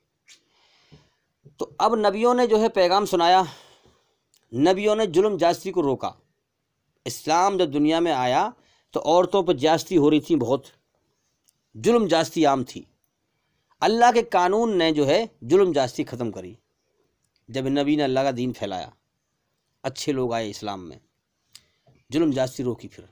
तो अब नबियों ने जो है पैगाम सुनाया, नबियों ने जुल्म जास्ती को रोका। इस्लाम जब दुनिया में आया तो औरतों पर जास्ती हो रही थी, बहुत जुल्म जास्ती आम थी। अल्लाह के कानून ने जो है जुल्म जास्ती ख़त्म करी। जब नबी ने अल्लाह का दीन फैलाया, अच्छे लोग आए इस्लाम में, जुल्म जास्ती रोकी फिर।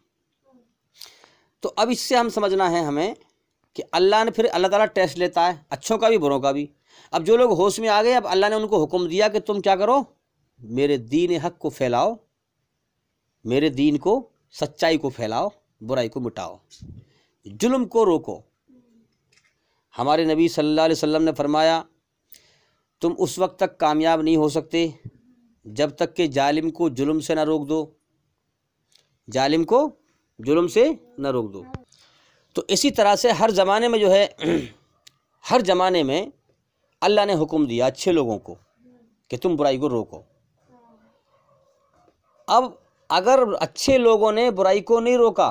तो अब इससे हम समझना है हमें कि अल्लाह ने फिर अल्लाह ताला टेस्ट लेता है, अच्छों का भी बुरों का भी। अब जो लोग होश में आ गए, अब अल्लाह ने उनको हुक्म दिया कि तुम क्या करो, मेरे दीन हक को फैलाओ, मेरे दीन को, सच्चाई को फैलाओ, बुराई को मिटाओ, जुल्म को रोको। हमारे नबी सल्लल्लाहु अलैहि वसल्लम ने फरमाया, तुम उस वक्त तक कामयाब नहीं हो सकते जब तक कि जालिम को जुल्म से ना रोक दो, जालिम को जुल्म से ना रोक दो। तो इसी तरह से हर ज़माने में जो है, हर ज़माने में अल्लाह ने हुक्म दिया अच्छे लोगों को कि तुम बुराई को रोको। अब अगर अच्छे लोगों ने बुराई को नहीं रोका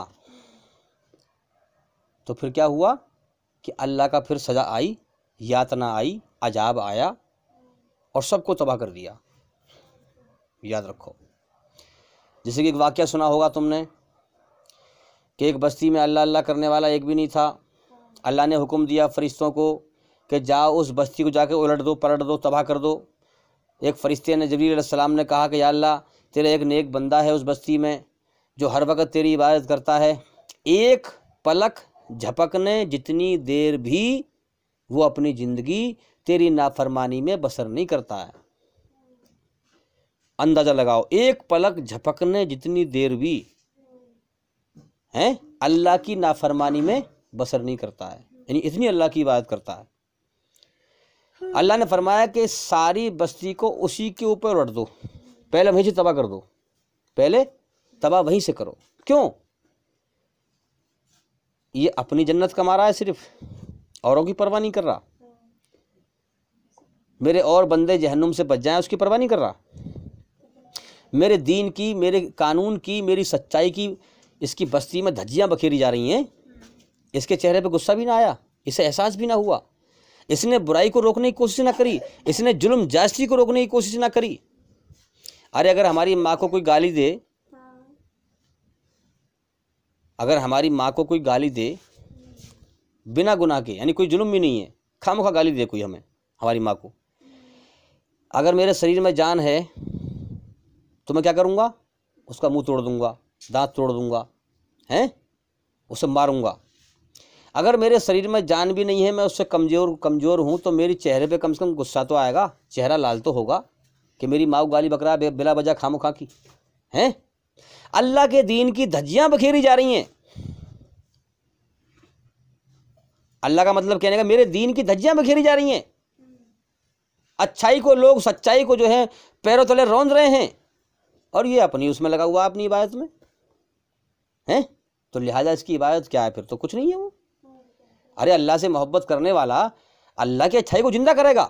तो फिर क्या हुआ कि अल्लाह का फिर सज़ा आई, यातना आई, अजाब आया और सबको तबाह कर दिया। याद रखो, जैसे कि एक वाक़या सुना होगा तुमने कि एक बस्ती में अल्लाह अल्लाह करने वाला एक भी नहीं था। अल्लाह ने हुक्म दिया फरिश्तों को कि जाओ उस बस्ती को जाके उलट दो, पलट दो, तबाह कर दो। एक फरिश्ते ने, जिब्रील अलैहिस्सलाम ने कहा कि या अल्लाह, तेरा एक नेक बंदा है उस बस्ती में जो हर वक्त तेरी इबादत करता है, एक पलक झपकने जितनी देर भी वो अपनी ज़िंदगी तेरी नाफरमानी में बसर नहीं करता है। अंदाज़ा लगाओ, एक पलक झपकने जितनी देर भी है अल्लाह की नाफरमानी में बसर नहीं करता है, यानी इतनी अल्लाह की इबादत करता है। अल्लाह ने फरमाया कि सारी बस्ती को उसी के ऊपर उलट दो, पहले वहीं से तबाह कर दो, पहले तबाह वहीं से करो। क्यों? ये अपनी जन्नत कमा रहा है, सिर्फ औरों की परवाह नहीं कर रहा। मेरे और बंदे जहन्नुम से बच जाएं उसकी परवाह नहीं कर रहा। मेरे दीन की, मेरे कानून की, मेरी सच्चाई की इसकी बस्ती में धज्जियां बखेरी जा रही हैं, इसके चेहरे पे गुस्सा भी ना आया, इसे एहसास भी ना हुआ, इसने बुराई को रोकने की कोशिश ना करी, इसने जुल्म जायज़ी को रोकने की कोशिश ना करी। अरे अगर हमारी माँ को कोई गाली दे, अगर हमारी माँ को कोई गाली दे बिना गुनाह के, यानी कोई जुल्म भी नहीं है, खामखा गाली दे कोई हमें, हमारी माँ को, अगर मेरे शरीर में जान है तो मैं क्या करूँगा? उसका मुंह तोड़ दूंगा, दांत तोड़ दूंगा, हैं, उसे मारूंगा। अगर मेरे शरीर में जान भी नहीं है, मैं उससे कमज़ोर हूँ, तो मेरे चेहरे पे कम से कम गुस्सा तो आएगा, चेहरा लाल तो होगा कि मेरी माँ को गाली बकरा बिला वजह खामखा की, हैं। अल्लाह के दीन की धज्जियां बखेरी जा रही हैं। अल्लाह का मतलब कहने का, मेरे दीन की धज्जियां बखेरी जा रही हैं। अच्छाई को लोग, सच्चाई को जो है पैरों तले रौंद रहे हैं, और ये अपनी उसमें लगा हुआ अपनी इबादत में हैं। तो लिहाजा इसकी इबादत क्या है? फिर तो कुछ नहीं है वो। अरे अल्लाह से मोहब्बत करने वाला अल्लाह की अच्छाई को जिंदा करेगा,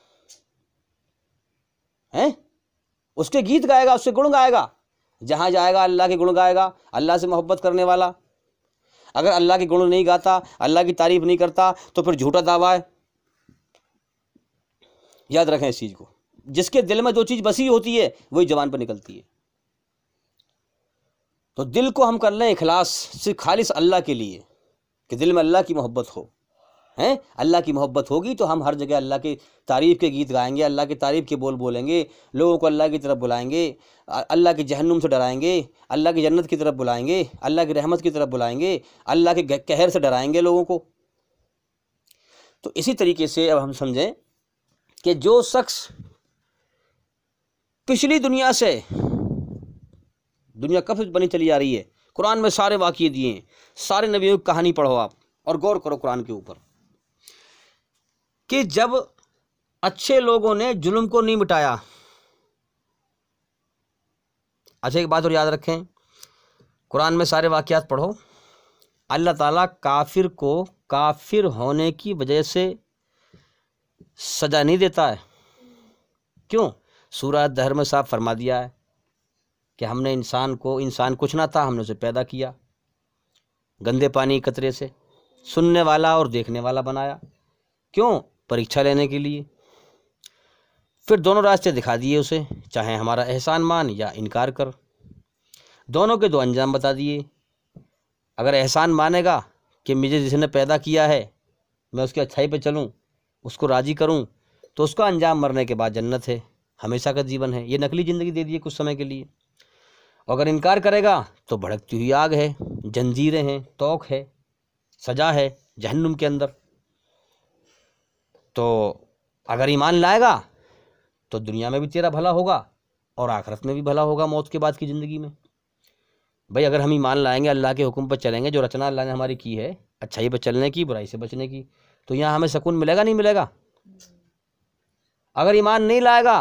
हैं, उसके गीत गाएगा, उससे गुण गाएगा, जहां जाएगा अल्लाह के गुण गाएगा। अल्लाह से मोहब्बत करने वाला अगर अल्लाह के गुण नहीं गाता, अल्लाह की तारीफ नहीं करता, तो फिर झूठा दावा है। याद रखें इस चीज को। जिसके दिल में जो चीज बसी होती है वही जबान पर निकलती है। तो दिल को हम कर लें इखलास, सिर्फ खालिस अल्लाह के लिए, कि दिल में अल्लाह की मोहब्बत हो, हैं। अल्लाह की मोहब्बत होगी तो हम हर जगह अल्लाह की तारीफ़ के गीत गाएंगे, अल्लाह की तारीफ़ के बोल बोलेंगे, लोगों को अल्लाह की तरफ बुलाएंगे, अल्लाह के जहन्नुम से डराएंगे, अल्लाह की जन्नत की तरफ बुलाएंगे, अल्लाह की रहमत की तरफ बुलाएंगे, अल्लाह के कहर से डराएंगे लोगों को। तो इसी तरीके से अब हम समझें कि जो शख्स पिछली दुनिया से, दुनिया कब से बनी चली आ रही है, कुरान में सारे वाक़ये दिए हैं, सारे नबियों की कहानी पढ़ो आप और गौर करो कुरान के ऊपर, कि जब अच्छे लोगों ने जुल्म को नहीं मिटाया। अच्छा एक बात और याद रखें, कुरान में सारे वाक़यात पढ़ो, अल्लाह ताला काफिर को काफिर होने की वजह से सजा नहीं देता है। क्यों? सूरह दहर में साफ फरमा दिया है कि हमने इंसान कुछ ना था, हमने उसे पैदा किया गंदे पानी कतरे से, सुनने वाला और देखने वाला बनाया। क्यों? परीक्षा लेने के लिए। फिर दोनों रास्ते दिखा दिए उसे, चाहे हमारा एहसान मान या इनकार कर। दोनों के दो अंजाम बता दिए। अगर एहसान मानेगा कि मुझे जिसने पैदा किया है मैं उसकी अच्छाई पे चलूँ, उसको राज़ी करूँ, तो उसका अंजाम मरने के बाद जन्नत है, हमेशा का जीवन है, ये नकली ज़िंदगी दे दी है कुछ समय के लिए। अगर इनकार करेगा तो भड़कती हुई आग है, जंजीरें हैं, तोक है, सजा है जहन्नुम के अंदर। तो अगर ईमान लाएगा तो दुनिया में भी तेरा भला होगा और आखिरत में भी भला होगा, मौत के बाद की ज़िंदगी में। भाई अगर हम ईमान लाएंगे, अल्लाह के हुक्म पर चलेंगे, जो रचना अल्लाह ने हमारी की है अच्छाई पर चलने की, बुराई से बचने की, तो यहाँ हमें सुकून मिलेगा नहीं मिलेगा? अगर ईमान नहीं लाएगा,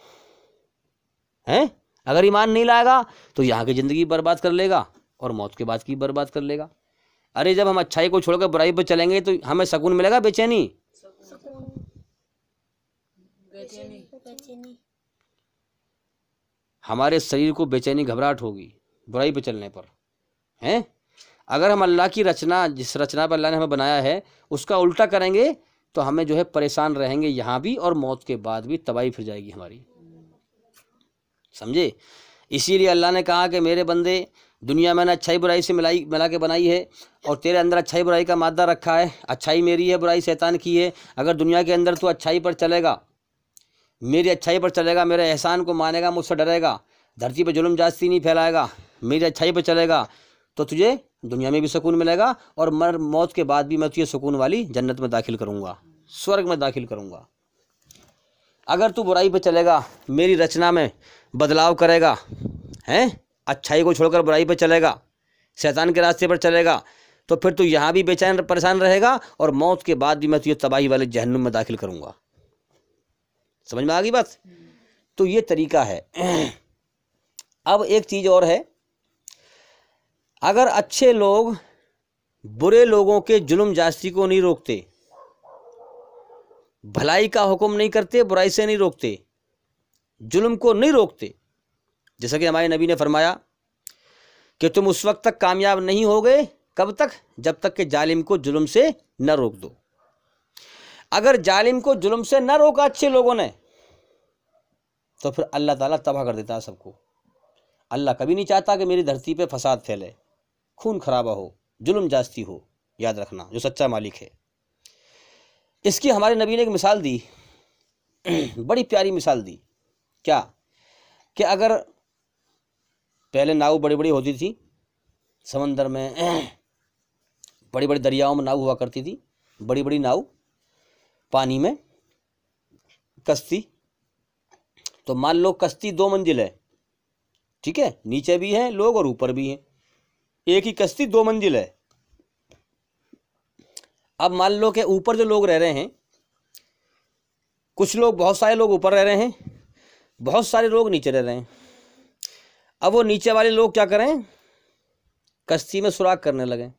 हैं, अगर ईमान नहीं लाएगा तो यहाँ की ज़िंदगी बर्बाद कर लेगा और मौत के बाद की बर्बाद कर लेगा। अरे जब हम अच्छाई को छोड़कर बुराई पर चलेंगे तो हमें सुकून मिलेगा, बेचैनी? हमारे शरीर को बेचैनी, घबराहट होगी बुराई पे चलने पर, हैं। अगर हम अल्लाह की रचना, जिस रचना पर अल्लाह ने हमें बनाया है, उसका उल्टा करेंगे तो हमें जो है परेशान रहेंगे यहाँ भी, और मौत के बाद भी तबाही फिर जाएगी हमारी, समझे। इसीलिए अल्लाह ने कहा कि मेरे बंदे दुनिया मैंने अच्छाई बुराई से मिला के बनाई है और तेरे अंदर अच्छाई बुराई का मादा रखा है। अच्छाई मेरी है, बुराई शैतान की है। अगर दुनिया के अंदर तू अच्छाई पर चलेगा, मेरी अच्छाई पर चलेगा, मेरे एहसान को मानेगा, मुझसे डरेगा, धरती पर जुल्म जास्ती नहीं फैलाएगा, मेरी अच्छाई पर चलेगा, तो तुझे दुनिया में भी सुकून मिलेगा और मौत के बाद भी मैं तुझे सुकून वाली जन्नत में दाखिल करूँगा, स्वर्ग में दाखिल करूँगा। अगर तू बुराई पे चलेगा, मेरी रचना में बदलाव करेगा, हैं, अच्छाई को छोड़कर बुराई पे चलेगा, शैतान के रास्ते पर चलेगा, तो फिर तू यहाँ भी बेचैन परेशान रहेगा और मौत के बाद भी मैं तुझे तबाही वाले जहन्नुम में दाखिल करूँगा। समझ में आ गई बात? तो ये तरीका है। अब एक चीज़ और है, अगर अच्छे लोग बुरे लोगों के जुल्म जास्ती को नहीं रोकते, भलाई का हुक्म नहीं करते, बुराई से नहीं रोकते, जुल्म को नहीं रोकते, जैसा कि हमारे नबी ने फरमाया कि तुम उस वक्त तक कामयाब नहीं होगे, कब तक? जब तक कि जालिम को जुल्म से न रोक दो। अगर जालिम को जुल्म से न रोका अच्छे लोगों ने, तो फिर अल्लाह ताला तबाह कर देता है सबको। अल्लाह कभी नहीं चाहता कि मेरी धरती पे फसाद फैले, खून खराबा हो, जुल्म जास्ती हो। याद रखना, जो सच्चा मालिक है। इसकी हमारे नबी ने एक मिसाल दी, बड़ी प्यारी मिसाल दी। क्या? कि अगर पहले नाव बड़ी बड़ी होती थी समंदर में, बड़ी बड़ी दरियाओं में नाव हुआ करती थी, बड़ी बड़ी नाव पानी में, कश्ती। तो मान लो कश्ती 2 मंजिल है, ठीक है, नीचे भी हैं लोग और ऊपर भी हैं, एक ही कश्ती 2 मंजिल है। अब मान लो कि ऊपर जो लोग रह रहे हैं, कुछ लोग, बहुत सारे लोग ऊपर रह रहे हैं, बहुत सारे लोग नीचे रह रहे हैं। अब वो नीचे वाले लोग क्या करें? कश्ती में सुराख करने लगे,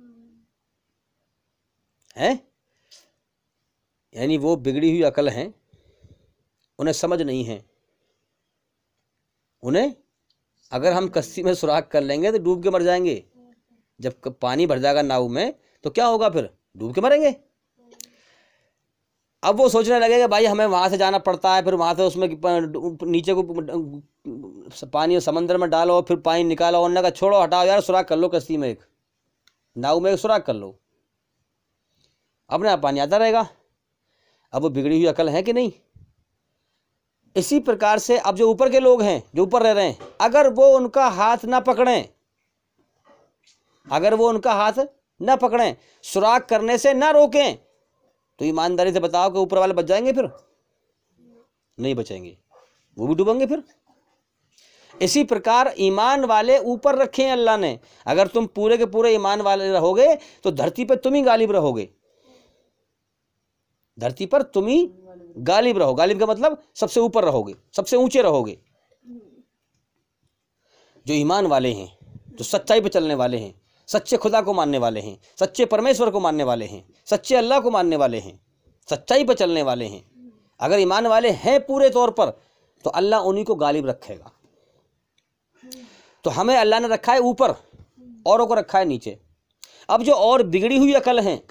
हैं? यानी वो बिगड़ी हुई अकल हैं, उन्हें समझ नहीं है। उन्हें अगर हम कश्ती में सुराख कर लेंगे तो डूब के मर जाएंगे। जब पानी भर जाएगा नाव में तो क्या होगा? फिर डूब के मरेंगे। अब वो सोचने लगेगा भाई हमें वहाँ से जाना पड़ता है, फिर वहाँ से उसमें नीचे को पानी और समंदर में डालो, फिर पानी निकालो। उन्होंने कहा छोड़ो, हटाओ यार, सुराख कर लो कश्ती में, एक नाव में एक सुराख कर लो, अपने आप पानी आता रहेगा। अब वो बिगड़ी हुई अकल है कि नहीं? इसी प्रकार से अब जो ऊपर के लोग हैं, जो ऊपर रह रहे हैं, अगर वो उनका हाथ ना पकड़ें, अगर वो उनका हाथ ना पकड़ें, सुराख करने से ना रोकें, तो ईमानदारी से बताओ कि ऊपर वाले बच जाएंगे? फिर नहीं बचेंगे, वो भी डूबेंगे फिर। इसी प्रकार ईमान वाले ऊपर रखे हैं अल्लाह ने। अगर तुम पूरे के पूरे ईमान वाले रहोगे तो धरती पर तुम ही गालिब रहोगे, धरती पर तुम ही गालिब रहो। गालिब का मतलब सबसे ऊपर रहोगे, सबसे ऊंचे रहोगे। जो ईमान वाले हैं, जो सच्चाई पर चलने वाले हैं, सच्चे खुदा को मानने वाले हैं, सच्चे परमेश्वर को मानने वाले हैं, सच्चे अल्लाह को मानने वाले हैं, सच्चाई पर चलने वाले हैं, अगर ईमान वाले हैं पूरे तौर पर, तो अल्लाह उन्हीं को गालिब रखेगा। तो हमें अल्लाह ने रखा है ऊपर, औरों को रखा है नीचे। अब जो और बिगड़ी हुई अकल हैं,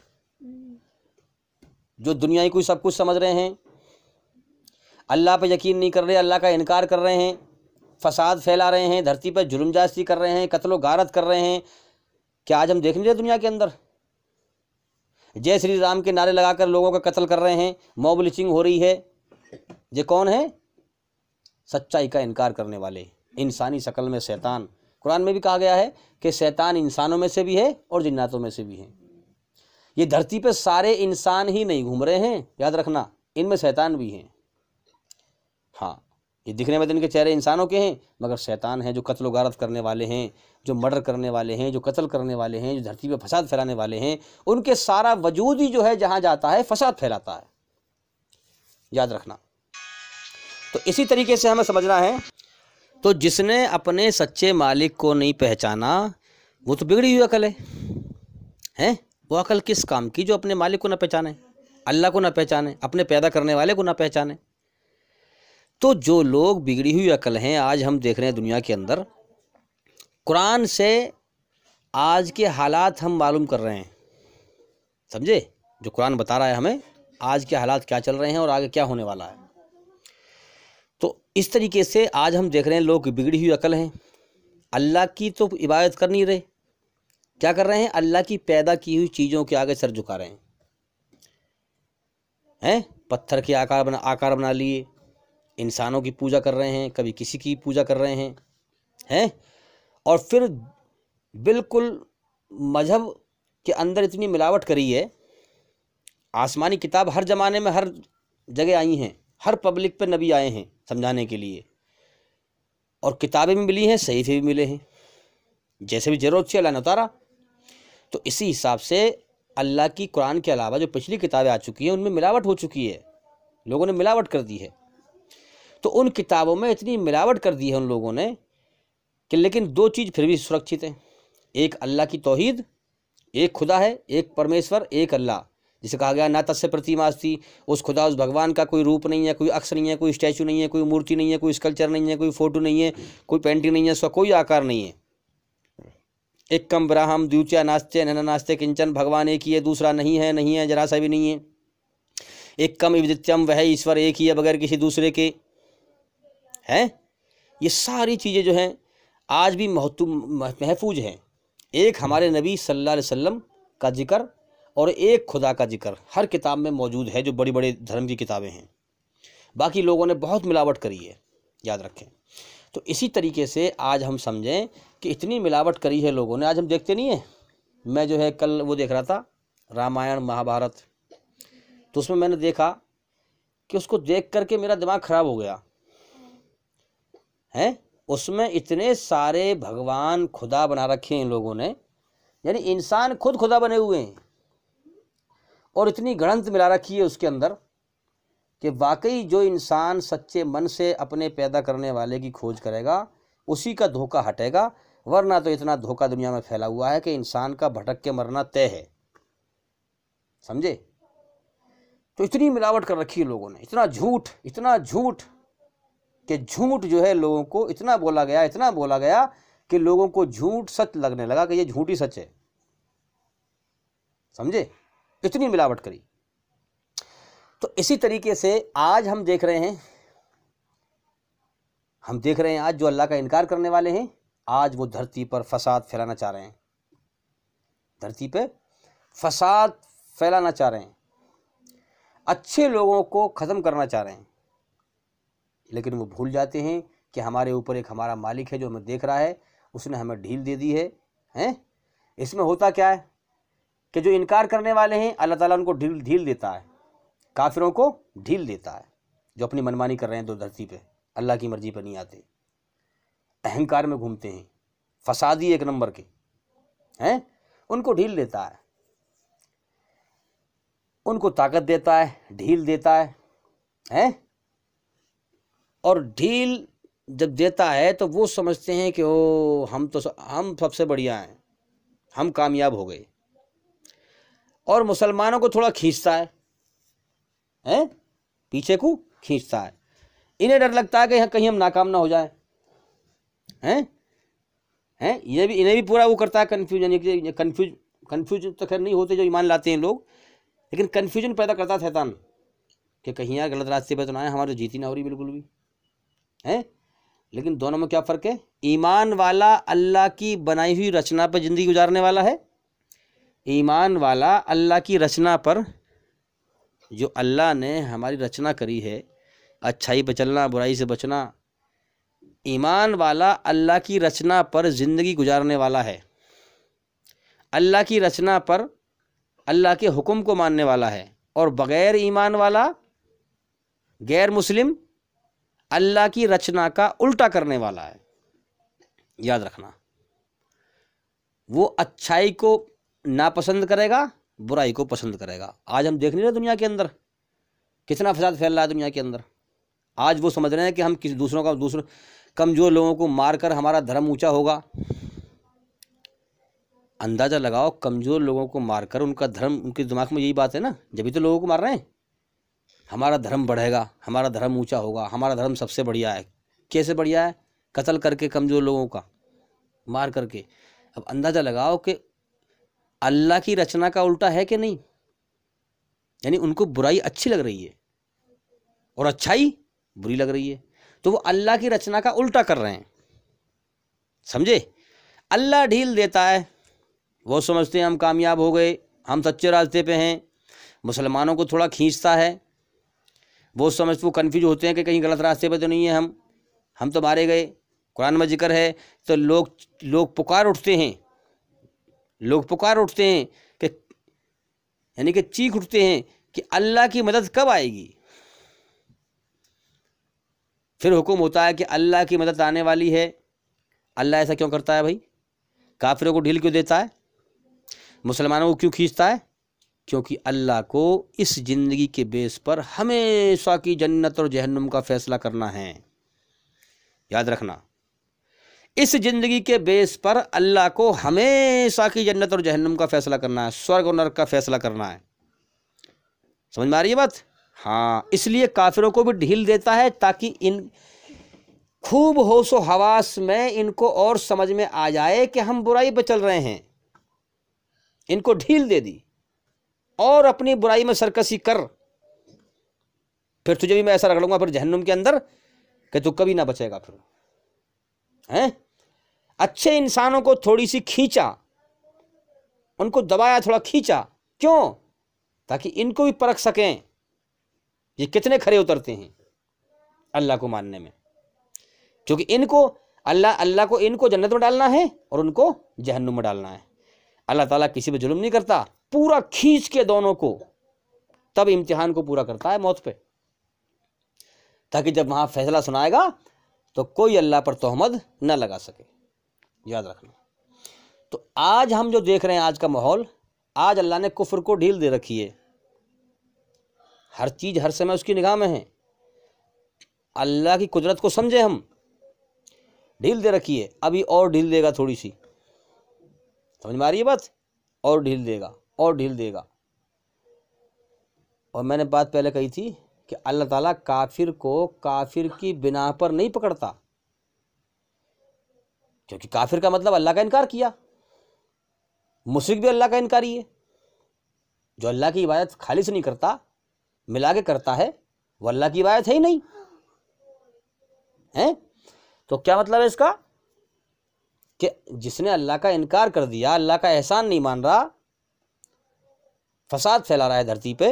जो दुनिया को सब कुछ समझ रहे हैं, अल्लाह पे यकीन नहीं कर रहे, अल्लाह का इनकार कर रहे हैं, फसाद फैला रहे हैं, धरती पर जुल्म जास्ती कर रहे हैं, कत्लो गारत कर रहे हैं। क्या आज हम देख नहीं रहे दुनिया के अंदर जय श्री राम के नारे लगाकर लोगों का कत्ल कर रहे हैं, मॉब लिंचिंग हो रही है? ये कौन है? सच्चाई का इनकार करने वाले, इंसानी शक्ल में शैतान। कुरान में भी कहा गया है कि शैतान इंसानों में से भी है और जिन्नातों में से भी है। ये धरती पे सारे इंसान ही नहीं घूम रहे हैं, याद रखना, इनमें शैतान भी हैं। हाँ, ये दिखने में तो इनके चेहरे इंसानों के हैं, मगर शैतान हैं जो कत्ल गारत करने वाले हैं, जो मर्डर करने वाले हैं, जो कत्ल करने वाले हैं, जो धरती पे फसाद फैलाने वाले हैं। उनके सारा वजूद ही जो है जहाँ जाता है फसाद फैलाता है, याद रखना। तो इसी तरीके से हमें समझना है। तो जिसने अपने सच्चे मालिक को नहीं पहचाना वो तो बिगड़ी हुई अकल है? वो अकल किस काम की जो अपने मालिक को ना पहचाने, अल्लाह को ना पहचाने, अपने पैदा करने वाले को ना पहचाने। तो जो लोग बिगड़ी हुई अकल हैं, आज हम देख रहे हैं दुनिया के अंदर, कुरान से आज के हालात हम मालूम कर रहे हैं, समझे? जो कुरान बता रहा है हमें आज के हालात क्या चल रहे हैं और आगे क्या होने वाला है। तो इस तरीके से आज हम देख रहे हैं लोग बिगड़ी हुई अकल हैं, अल्लाह की तो इबादत कर नहीं रहे, क्या कर रहे हैं? अल्लाह की पैदा की हुई चीज़ों के आगे सर झुका रहे हैं। पत्थर के आकार बना लिए, इंसानों की पूजा कर रहे हैं, कभी किसी की पूजा कर रहे हैं। और फिर बिल्कुल मजहब के अंदर इतनी मिलावट करी है। आसमानी किताब हर ज़माने में हर जगह आई हैं, हर पब्लिक पे नबी आए हैं समझाने के लिए, और किताबें भी मिली हैं, सहीफे भी मिले हैं, जैसे भी ज़रूरत थी अल्लाह ने उतारा। तो इसी हिसाब से अल्लाह की कुरान के अलावा जो पिछली किताबें आ चुकी हैं उनमें मिलावट हो चुकी है, लोगों ने मिलावट कर दी है। तो उन किताबों में इतनी मिलावट कर दी है उन लोगों ने कि लेकिन दो चीज़ फिर भी सुरक्षित हैं। एक अल्लाह की तौहीद, एक खुदा है, एक परमेश्वर, एक अल्लाह, जिसे कहा गया ना तस्य प्रतिमास्ति, उस खुदा उस भगवान का कोई रूप नहीं है, कोई अक्स नहीं है, कोई स्टैचू नहीं है, कोई मूर्ति नहीं है, कोई स्कल्पचर नहीं है, कोई फोटो नहीं है, कोई पेंटिंग नहीं है, उसका कोई आकार नहीं है। एक कम ब्राह्म द्वितीय नास्ते नैना नास्ते किंचन, भगवान एक ही है, दूसरा नहीं है, जरा सा भी नहीं है। एक कम विदित्यम, वह ईश्वर एक ही है बगैर किसी दूसरे के, हैं। ये सारी चीज़ें जो हैं आज भी महफूज हैं। एक हमारे नबी सल्लल्लाहु अलैहि वसल्लम का जिक्र और एक खुदा का जिक्र हर किताब में मौजूद है, जो बड़ी बड़ी धर्म की किताबें हैं। बाकी लोगों ने बहुत मिलावट करी है, याद रखें। तो इसी तरीके से आज हम समझें कि इतनी मिलावट करी है लोगों ने। आज हम देखते नहीं है, मैं जो है कल वो देख रहा था रामायण महाभारत, तो उसमें मैंने देखा कि उसको देख करके मेरा दिमाग ख़राब हो गया है। उसमें इतने सारे भगवान खुदा बना रखे हैं इन लोगों ने, यानी इंसान खुद खुदा बने हुए हैं, और इतनी गणंत मिला रखी है उसके अंदर कि वाकई जो इंसान सच्चे मन से अपने पैदा करने वाले की खोज करेगा उसी का धोखा हटेगा, वरना तो इतना धोखा दुनिया में फैला हुआ है कि इंसान का भटक के मरना तय है, समझे। तो इतनी मिलावट कर रखी है लोगों ने, इतना झूठ कि झूठ जो है लोगों को इतना बोला गया कि लोगों को झूठ सच लगने लगा कि ये झूठ ही सच है, समझे। इतनी मिलावट करी। तो इसी तरीके से आज हम देख रहे हैं आज जो अल्लाह का इनकार करने वाले हैं, आज वो धरती पर फसाद फैलाना चाह रहे हैं, अच्छे लोगों को ख़त्म करना चाह रहे हैं। लेकिन वो भूल जाते हैं कि हमारे ऊपर एक हमारा मालिक है जो हमें देख रहा है, उसने हमें ढील दे दी है। इसमें होता क्या है कि जो इनकार करने वाले हैं अल्लाह ताला उनको ढील देता है, काफिरों को ढील देता है, जो अपनी मनमानी कर रहे हैं, तो धरती पे अल्लाह की मर्जी पर नहीं आते, अहंकार में घूमते हैं, फसादी एक नंबर के हैं, उनको ढील देता है, उनको ताकत देता है, ढील देता है। और ढील जब देता है तो वो समझते हैं कि ओ हम सबसे बढ़िया हैं, हम कामयाब हो गए, और मुसलमानों को थोड़ा खींचता है, पीछे को खींचता है। इन्हें डर लगता है कि कहीं हम नाकाम ना हो जाए, हैं। इन्हें भी पूरा वो करता है कन्फ्यूजन। कन्फ्यूजन तो खैर नहीं होते जो ईमान लाते हैं लोग, लेकिन कन्फ्यूजन पैदा करता है शैतान कि कहीं यार गलत रास्ते पर तो ना है, हमारी जीत ही ना हो रही बिल्कुल भी है। लेकिन दोनों में क्या फ़र्क है? ईमान वाला अल्लाह की बनाई हुई रचना पर ज़िंदगी गुजारने वाला है, ईमान वाला अल्लाह की रचना पर, जो अल्लाह ने हमारी रचना करी है, अच्छाई पर चलना, बुराई से बचना, ईमान वाला अल्लाह की रचना पर ज़िंदगी गुजारने वाला है, अल्लाह की रचना पर अल्लाह के हुक्म को मानने वाला है। और बग़ैर ईमान वाला, गैर मुस्लिम, अल्लाह की रचना का उल्टा करने वाला है। याद रखना, वो अच्छाई को नापसंद करेगा, बुराई को पसंद करेगा। आज हम देख नहीं रहे दुनिया के अंदर कितना फसाद फैल रहा है दुनिया के अंदर। आज वो समझ रहे हैं कि हम किसी दूसरे कमज़ोर लोगों को मारकर हमारा धर्म ऊंचा होगा। अंदाज़ा लगाओ, कमज़ोर लोगों को मारकर उनका धर्म, उनके दिमाग में यही बात है ना, जब तो लोगों को मार रहे हैं, हमारा धर्म बढ़ेगा, हमारा धर्म ऊंचा होगा, हमारा धर्म सबसे बढ़िया है। कैसे बढ़िया है? कत्ल करके कमज़ोर लोगों का मार करके। अब अंदाज़ा लगाओ कि अल्लाह की रचना का उल्टा है कि नहीं, यानी उनको बुराई अच्छी लग रही है और अच्छाई बुरी लग रही है, तो वो अल्लाह की रचना का उल्टा कर रहे हैं, समझे। अल्लाह ढील देता है, वो समझते हैं हम कामयाब हो गए, हम सच्चे रास्ते पे हैं। मुसलमानों को थोड़ा खींचता है, वो समझते, वो कन्फ्यूज होते हैं कि कहीं गलत रास्ते पे तो नहीं है, हम तो मारे गए। कुरान में जिक्र है तो लोग पुकार उठते हैं, लोग पुकार उठते हैं कि यानी कि चीख उठते हैं कि अल्लाह की मदद कब आएगी। फिर हुक्म होता है कि अल्लाह की मदद आने वाली है। अल्लाह ऐसा क्यों करता है भाई? काफिरों को ढील क्यों देता है, मुसलमानों को क्यों खींचता है? क्योंकि अल्लाह को इस ज़िंदगी के बेस पर हमेशा की जन्नत और जहन्नुम का फैसला करना है। याद रखना, इस ज़िंदगी के बेस पर अल्लाह को हमेशा की जन्नत और जहन्नुम का फैसला करना है, स्वर्ग और नरक का फैसला करना है। समझ में आ रही है बात? हाँ, इसलिए काफिरों को भी ढील देता है ताकि इन खूब होशो हवास में इनको और समझ में आ जाए कि हम बुराई पे चल रहे हैं। इनको ढील दे दी और अपनी बुराई में सरकशी कर, फिर तुझे भी मैं ऐसा रख लूंगा फिर जहन्नुम के अंदर कि तू कभी ना बचेगा। फिर हैं, अच्छे इंसानों को थोड़ी सी खींचा, उनको दबाया, थोड़ा खींचा, क्यों? ताकि इनको भी परख सकें ये कितने खरे उतरते हैं अल्लाह को मानने में। क्योंकि इनको अल्लाह को इनको जन्नत में डालना है और उनको जहन्नुम में डालना है। अल्लाह ताला किसी पे जुल्म नहीं करता, पूरा खींच के दोनों को तब इम्तिहान को पूरा करता है मौत पे, ताकि जब वहां फैसला सुनाएगा तो कोई अल्लाह पर तोहमत न लगा सके। याद रखना। तो आज हम जो देख रहे हैं आज का माहौल, आज अल्लाह ने कुफ्र को ढील दे रखी है। हर चीज हर समय उसकी निगाह में है। अल्लाह की कुदरत को समझे हम, ढील दे रखी है, अभी और ढील देगा थोड़ी सी। समझ में आ रही है बात? और ढील देगा और ढील देगा। और मैंने बात पहले कही थी कि अल्लाह ताला काफिर को काफिर की बिना पर नहीं पकड़ता, क्योंकि काफिर का मतलब अल्लाह का इनकार किया। मुशरिक भी अल्लाह का इनकारी है। जो अल्लाह की इबादत खालिस नहीं करता, मिला के करता है, वो अल्लाह की इबादत है ही नहीं है। तो क्या मतलब है इसका? कि जिसने अल्लाह का इनकार कर दिया, अल्लाह का एहसान नहीं मान रहा, फसाद फैला रहा है धरती पे,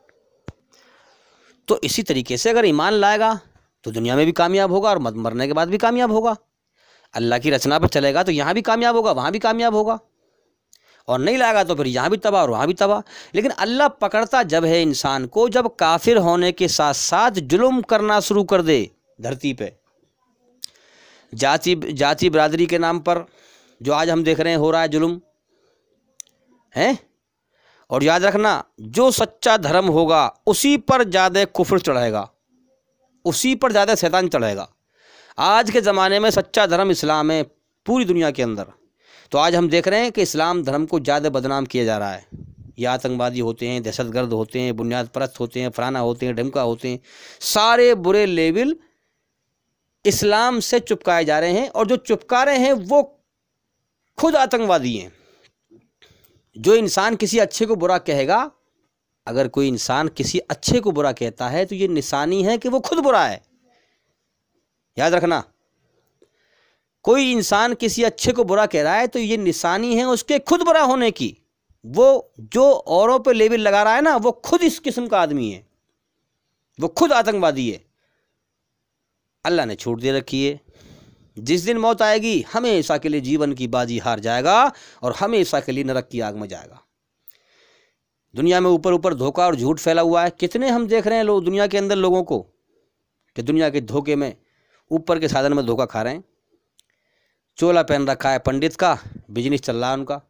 तो इसी तरीके से अगर ईमान लाएगा तो दुनिया में भी कामयाब होगा और मरने के बाद भी कामयाब होगा। अल्लाह की रचना पर चलेगा तो यहाँ भी कामयाब होगा, वहाँ भी कामयाब होगा, और नहीं लाएगा तो फिर यहाँ भी तबाह और वहाँ भी तबाह। लेकिन अल्लाह पकड़ता जब है इंसान को, जब काफिर होने के साथ साथ जुल्म करना शुरू कर दे धरती पे, जाति बरादरी के नाम पर जो आज हम देख रहे हैं हो रहा है जुल्म है। और याद रखना, जो सच्चा धर्म होगा उसी पर ज़्यादा कुफ्र चढ़ेगा, उसी पर ज़्यादा शैतान चढ़ेगा। आज के ज़माने में सच्चा धर्म इस्लाम है पूरी दुनिया के अंदर। तो आज हम देख रहे हैं कि इस्लाम धर्म को ज़्यादा बदनाम किया जा रहा है। ये आतंकवादी होते हैं, दहशतगर्द होते हैं, बुनियाद परस्त होते हैं, फलाना होते हैं, ढमका होते हैं, सारे बुरे लेवल इस्लाम से चुपकाए जा रहे हैं। और जो चुपका रहे हैं वो खुद आतंकवादी हैं। जो इंसान किसी अच्छे को बुरा कहेगा, अगर कोई इंसान किसी अच्छे को बुरा कहता है तो ये निशानी है कि वो खुद बुरा है। याद रखना, कोई इंसान किसी अच्छे को बुरा कह रहा है तो ये निशानी है उसके खुद बुरा होने की। वो जो औरों पे लेबल लगा रहा है ना, वो खुद इस किस्म का आदमी है, वो खुद आतंकवादी है। अल्लाह ने छूट दे रखी है, जिस दिन मौत आएगी हमेशा के लिए जीवन की बाजी हार जाएगा और हमेशा के लिए नरक की आग में जाएगा। दुनिया में ऊपर ऊपर धोखा और झूठ फैला हुआ है। कितने हम देख रहे हैं लोग दुनिया के अंदर लोगों को कि दुनिया के धोखे में, ऊपर के साधन में धोखा खा रहे हैं। चोला पहन रखा है पंडित का, बिजनेस चल रहा है उनका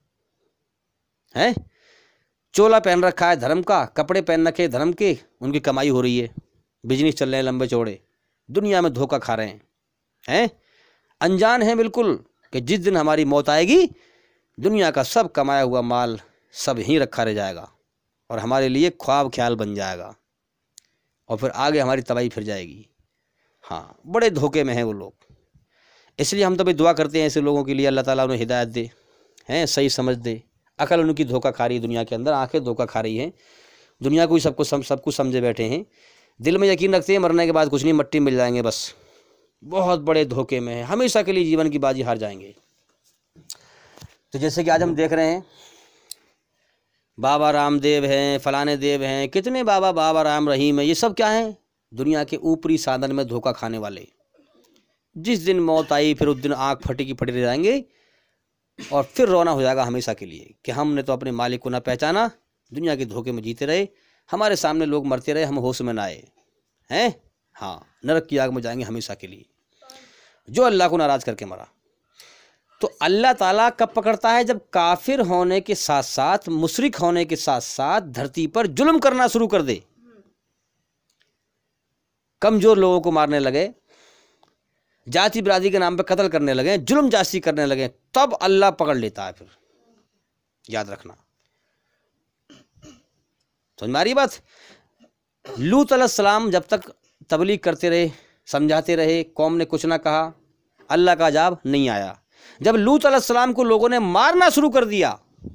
है। चोला पहन रखा है धर्म का, कपड़े पहन रखे धर्म के, उनकी कमाई हो रही है, बिजनेस चल रहे हैं लंबे चौड़े, दुनिया में धोखा खा रहे हैं। अनजान है बिल्कुल कि जिस दिन हमारी मौत आएगी दुनिया का सब कमाया हुआ माल सब यहीं रखा रह जाएगा और हमारे लिए ख्वाब ख्याल बन जाएगा और फिर आगे हमारी तबाही फिर जाएगी। हाँ, बड़े धोखे में हैं वो लोग। इसलिए हम तो भाई दुआ करते हैं ऐसे लोगों के लिए, अल्लाह ताला उन्हें हिदायत दे, हैं सही समझ दे। अकल उनकी धोखा खा रही है दुनिया के अंदर, आंखें धोखा खा रही हैं। दुनिया को ही सब कुछ समझे बैठे हैं, दिल में यकीन रखते हैं मरने के बाद कुछ नहीं, मट्टी मिल जाएंगे बस, बहुत बड़े धोखे में हैं, हमेशा के लिए जीवन की बाजी हार जाएंगे। तो जैसे कि आज हम देख रहे हैं, बाबा रामदेव हैं, फलाने देव हैं, कितने बाबा, बाबा राम रहीम है, ये सब क्या हैं? दुनिया के ऊपरी साधन में धोखा खाने वाले। जिस दिन मौत आई फिर उस दिन आँख फटी की फटी रह जाएंगे और फिर रोना हो जाएगा हमेशा के लिए कि हमने तो अपने मालिक को ना पहचाना, दुनिया के धोखे में जीते रहे, हमारे सामने लोग मरते रहे, हम होश में ना आए हैं। हाँ, नरक की आग में जाएंगे हमेशा के लिए, जो अल्लाह को नाराज़ करके मरा। तो अल्लाह ताला कब पकड़ता है? जब काफिर होने के साथ साथ, मुशरिक होने के साथ साथ धरती पर जुल्म करना शुरू कर दे, कमजोर लोगों को मारने लगे, जाति बिरादरी के नाम पे कत्ल करने लगे, जुल्म जासी करने लगे, तब अल्लाह पकड़ लेता है। फिर याद रखना, समझ में आ रही बात? लूत अलैहिस्सलाम जब तक तबलीग करते रहे, समझाते रहे, कौम ने कुछ ना कहा, अल्लाह का अजाब नहीं आया। जब लूत अलैहिस्सलाम को लोगों ने मारना शुरू कर दिया,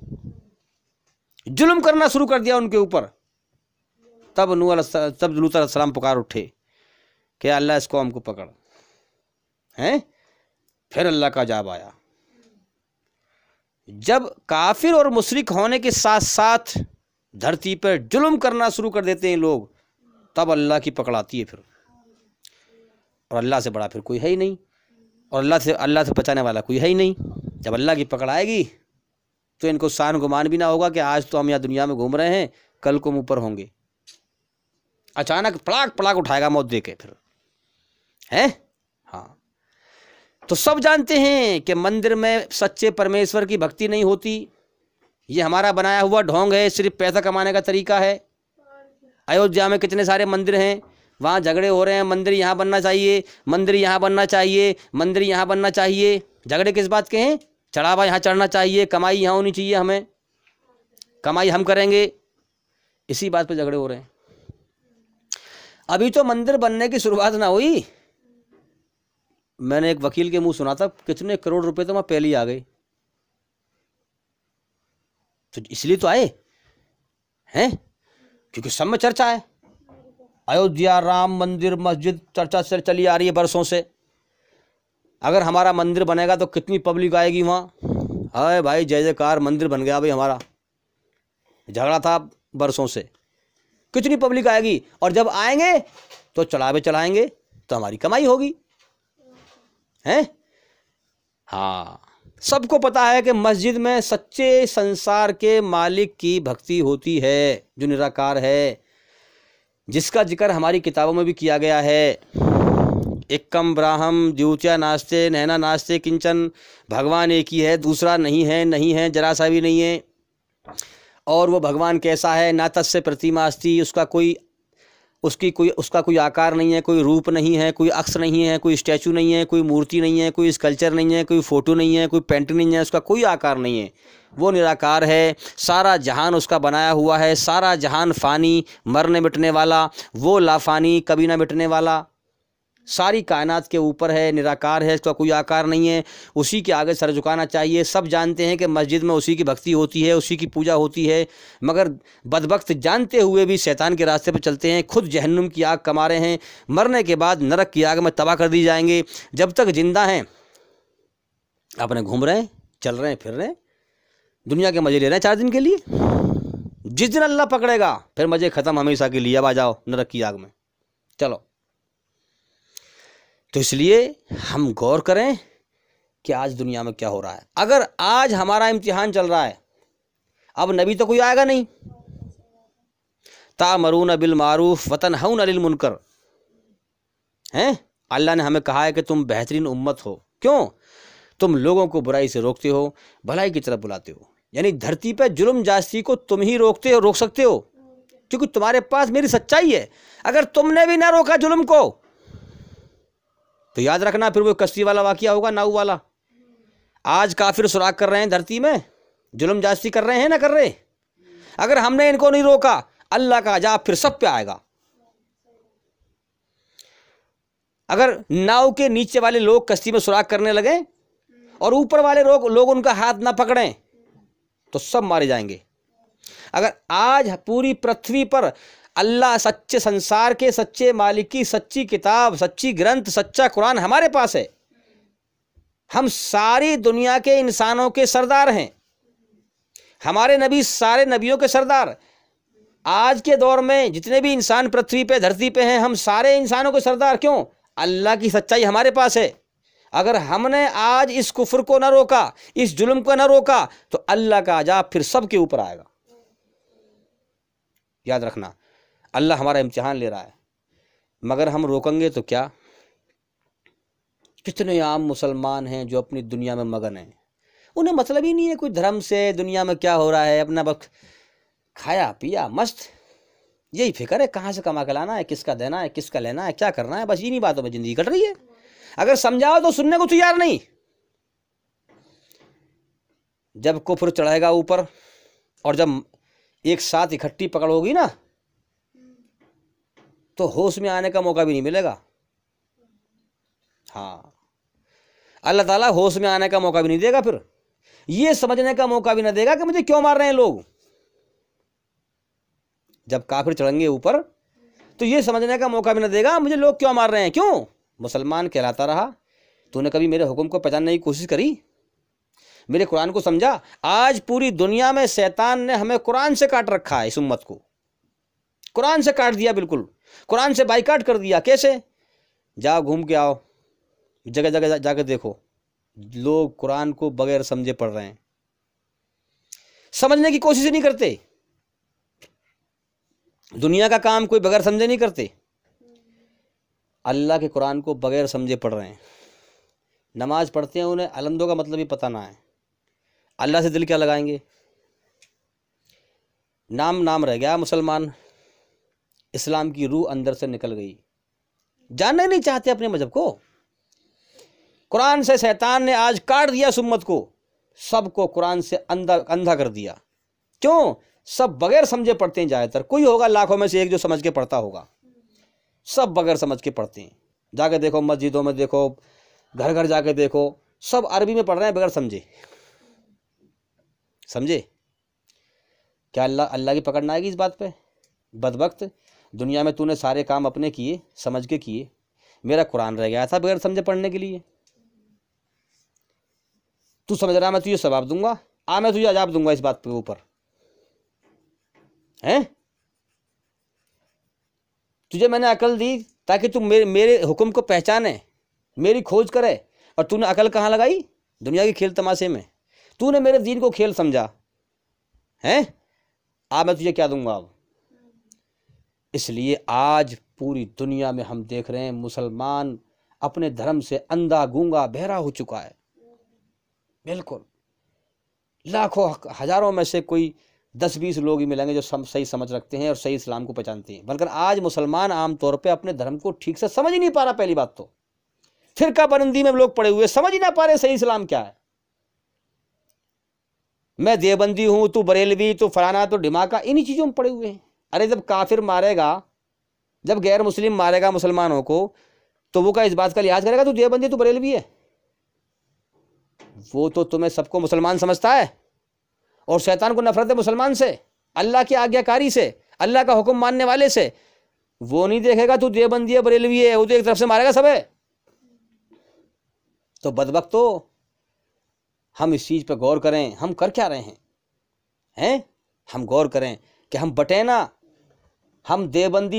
जुल्म करना शुरू कर दिया उनके ऊपर, तब लूत अलैहिस्सलाम पुकार उठे कि अल्लाह इस कौम को पकड़, हैं? फिर अल्लाह का अजाब आया। जब काफिर और मुशरिक होने के साथ साथ धरती पर जुल्म करना शुरू कर देते हैं लोग, तब अल्लाह की पकड़ आती है फिर। और अल्लाह से बड़ा फिर कोई है ही नहीं, और अल्लाह से बचाने वाला कोई है ही नहीं। जब अल्लाह की पकड़ आएगी तो इनको शान गुमान भी ना होगा कि आज तो हम यहाँ दुनिया में घूम रहे हैं, कल को मुँह पर होंगे। अचानक पड़ाक पड़ाक उठाएगा मौत दे के फिर, हैं? हाँ, तो सब जानते हैं कि मंदिर में सच्चे परमेश्वर की भक्ति नहीं होती, ये हमारा बनाया हुआ ढोंग है, सिर्फ पैसा कमाने का तरीका है। अयोध्या में कितने सारे मंदिर हैं, वहाँ झगड़े हो रहे हैं, मंदिर यहाँ बनना चाहिए, मंदिर यहाँ बनना चाहिए, मंदिर यहाँ बनना चाहिए। झगड़े किस बात के हैं? चढ़ावा यहाँ चढ़ना चाहिए, कमाई यहाँ होनी चाहिए, हमें कमाई हम करेंगे, इसी बात पे झगड़े हो रहे हैं। अभी तो मंदिर बनने की शुरुआत ना हुई, मैंने एक वकील के मुंह सुना था कितने करोड़ रुपए तो वहाँ पहले ही आ गए। तो इसलिए तो आए हैं क्योंकि सब में चर्चा है। अयोध्या राम मंदिर मस्जिद चर्चा से चली आ रही है बरसों से। अगर हमारा मंदिर बनेगा तो कितनी पब्लिक आएगी वहाँ। हाय भाई, जय जयकार, मंदिर बन गया भाई हमारा। झगड़ा था बरसों से, कितनी पब्लिक आएगी, और जब आएंगे तो चढ़ावे चढ़ाएंगे तो हमारी कमाई होगी, हैं? हाँ, सबको पता है कि मस्जिद में सच्चे संसार के मालिक की भक्ति होती है, जो निराकार है, जिसका जिक्र हमारी किताबों में भी किया गया है। एकम ब्राह्म द्वितीया नास्ते नैना नास्ते किंचन, भगवान एक ही है, दूसरा नहीं है, नहीं है, जरा सा भी नहीं है। और वो भगवान कैसा है? ना तस्य प्रतिमा अस्ति, उसका कोई आकार नहीं है, कोई रूप नहीं है, कोई अक्ष नहीं है, कोई स्टैचू नहीं है, कोई मूर्ति नहीं है, कोई स्कल्पचर नहीं है, कोई फोटो नहीं है, कोई पेंटिंग नहीं है, उसका कोई आकार नहीं है। वो निराकार है, सारा जहान उसका बनाया हुआ है, सारा जहान फ़ानी, मरने मिटने वाला, वो लाफ़ानी, कभी ना मिटने वाला, सारी कायनात के ऊपर है, निराकार है, इसका कोई आकार नहीं है, उसी के आगे सर झुकाना चाहिए। सब जानते हैं कि मस्जिद में उसी की भक्ति होती है, उसी की पूजा होती है, मगर बदबख्त जानते हुए भी शैतान के रास्ते पर चलते हैं, खुद जहन्नुम की आग कमा रहे हैं, मरने के बाद नरक की आग में तबाह कर दी जाएंगे। जब तक जिंदा हैं अपने घूम रहे हैं, चल रहे हैं, फिर रहे हैं, दुनिया के मज़े ले रहे हैं 4 दिन के लिए। जिस दिन अल्लाह पकड़ेगा फिर मज़े ख़त्म हमेशा के लिए, अब आ जाओ नरक की आग में, चलो। तो इसलिए हम गौर करें कि आज दुनिया में क्या हो रहा है। अगर आज हमारा इम्तिहान चल रहा है, अब नबी तो कोई आएगा नहीं, तामरून बिल मारूफ वतनहौन अनिल मुनकर, हैं? अल्लाह ने हमें कहा है कि तुम बेहतरीन उम्मत हो। क्यों? तुम लोगों को बुराई से रोकते हो, भलाई की तरफ बुलाते हो। यानी धरती पे जुल्म जासी को तुम ही रोक सकते हो, क्योंकि तुम्हारे पास मेरी सच्चाई है। अगर तुमने भी ना रोका जुल्म को तो याद रखना फिर वो कश्ती वाला वाकया होगा, नाव वाला। आज काफिर सुराग कर रहे हैं धरती में, जुल्म जासी कर रहे हैं ना कर रहे। अगर हमने इनको नहीं रोका, अल्लाह का अजाब फिर सब पे आएगा। अगर नाव के नीचे वाले लोग कश्ती में सुराग करने लगे और ऊपर वाले लोग उनका हाथ ना पकड़ें तो सब मारे जाएंगे। अगर आज पूरी पृथ्वी पर अल्लाह सच्चे संसार के सच्चे मालिक की सच्ची किताब, सच्ची ग्रंथ, सच्चा कुरान हमारे पास है। हम सारी दुनिया के इंसानों के सरदार हैं। हमारे नबी सारे नबियों के सरदार। आज के दौर में जितने भी इंसान पृथ्वी पे धरती पे हैं, हम सारे इंसानों के सरदार। क्यों? अल्लाह की सच्चाई हमारे पास है। अगर हमने आज इस कुफ्र को न रोका, इस जुल्म को न रोका, तो अल्लाह का अजाब फिर सबके ऊपर आएगा। याद रखना, अल्लाह हमारा इम्तिहान ले रहा है, मगर हम रोकेंगे तो क्या? कितने आम मुसलमान हैं जो अपनी दुनिया में मगन हैं, उन्हें मतलब ही नहीं है कोई धर्म से, दुनिया में क्या हो रहा है। अपना वक्त खाया पिया मस्त, यही फिक्र है कहाँ से कमा के लाना है, किसका देना है, किसका लेना है, क्या करना है, बस इन्हीं बातों में जिंदगी कट रही है। अगर समझाओ तो सुनने को तैयार नहीं। जब कुफ्र चढ़ेगा ऊपर और जब एक साथ इकट्ठी पकड़ होगी ना, तो होश में आने का मौका भी नहीं मिलेगा। हाँ, अल्लाह ताला होश में आने का मौका भी नहीं देगा, फिर ये समझने का मौका भी ना देगा कि मुझे क्यों मार रहे हैं लोग। जब काफिर चढ़ेंगे ऊपर तो ये समझने का मौका भी ना देगा मुझे लोग क्यों मार रहे हैं। क्यों? मुसलमान कहलाता रहा, तूने कभी मेरे हुक्म को पहचानने की कोशिश करी, मेरे कुरान को समझा। आज पूरी दुनिया में शैतान ने हमें कुरान से काट रखा है, इस उम्मत को कुरान से काट दिया, बिल्कुल कुरान से बाइकाट कर दिया। कैसे? जाओ घूम के आओ, जगह जगह जाकर देखो, लोग कुरान को बगैर समझे पढ़ रहे हैं, समझने की कोशिश नहीं करते। दुनिया का काम कोई बगैर समझे नहीं करते, अल्लाह के कुरान को बगैर समझे पढ़ रहे हैं। नमाज पढ़ते हैं, उन्हें अलम्दों का मतलब ही पता ना है, अल्लाह से दिल क्या लगाएंगे। नाम रह गया मुसलमान, इस्लाम की रूह अंदर से निकल गई, जानना नहीं चाहते अपने मजहब को। कुरान से शैतान ने आज काट दिया इस उम्मत को, सबको कुरान से अंधा कर दिया। क्यों? सब बगैर समझे पढ़ते हैं। ज़्यादातर कोई होगा लाखों में से एक जो समझ के पढ़ता होगा, सब बगैर समझ के पढ़ते हैं। जाके देखो मस्जिदों में, देखो घर घर जाके देखो, सब अरबी में पढ़ रहे हैं बगैर समझे। समझे? क्या अल्लाह की पकड़ ना आएगी इस बात पे? बदबख्त, दुनिया में तूने सारे काम अपने किए, समझ के किए, मेरा कुरान रह गया था बगैर समझे पढ़ने के लिए। तू समझ रहा मैं तुझे सवाब दूंगा, मैं तुझे अजाब दूंगा इस बात के ऊपर, हैं? तुझे मैंने अकल दी ताकि तू मेरे हुक्म को पहचाने, मेरी खोज करे, और तूने अकल कहाँ लगाई? दुनिया के खेल तमाशे में। तूने मेरे दीन को खेल समझा, हैं? मैं तुझे क्या दूंगा अब? इसलिए आज पूरी दुनिया में हम देख रहे हैं मुसलमान अपने धर्म से अंधा गूंगा बहरा हो चुका है। बिल्कुल लाखों हजारों में से कोई 10-20 लोग ही मिलेंगे जो सही समझ रखते हैं और सही इस्लाम को पहचानते हैं। बल्कि आज मुसलमान आमतौर पे अपने धर्म को ठीक से समझ ही नहीं पा रहा। पहली बात तो फिरका बंदी में लोग पड़े हुए, समझ ही ना पा रहे सही इस्लाम क्या है। मैं देवबंदी हूं, तू बरेलवी, तू फलाना, तो ढिमाका, इन्हीं चीजों में पड़े हुए हैं। अरे जब काफिर मारेगा, जब गैर मुस्लिम मारेगा मुसलमानों को, तो वो क्या इस बात का लिहाज करेगा तू देवबंदी, तू बरेलवी है? वो तो तुम्हें सबको मुसलमान समझता है, और शैतान को नफरत है मुसलमान से, अल्लाह की आज्ञाकारी से, अल्लाह का हुक्म मानने वाले से। वो नहीं देखेगा तू देवबंदी है, बरेलवी है, वो तो एक तरफ से मारेगा सब है। तो बदबख्तो, हम इस चीज पर गौर करें, हम कर क्या रहे हैं? हम गौर करें कि हम बटे ना, हम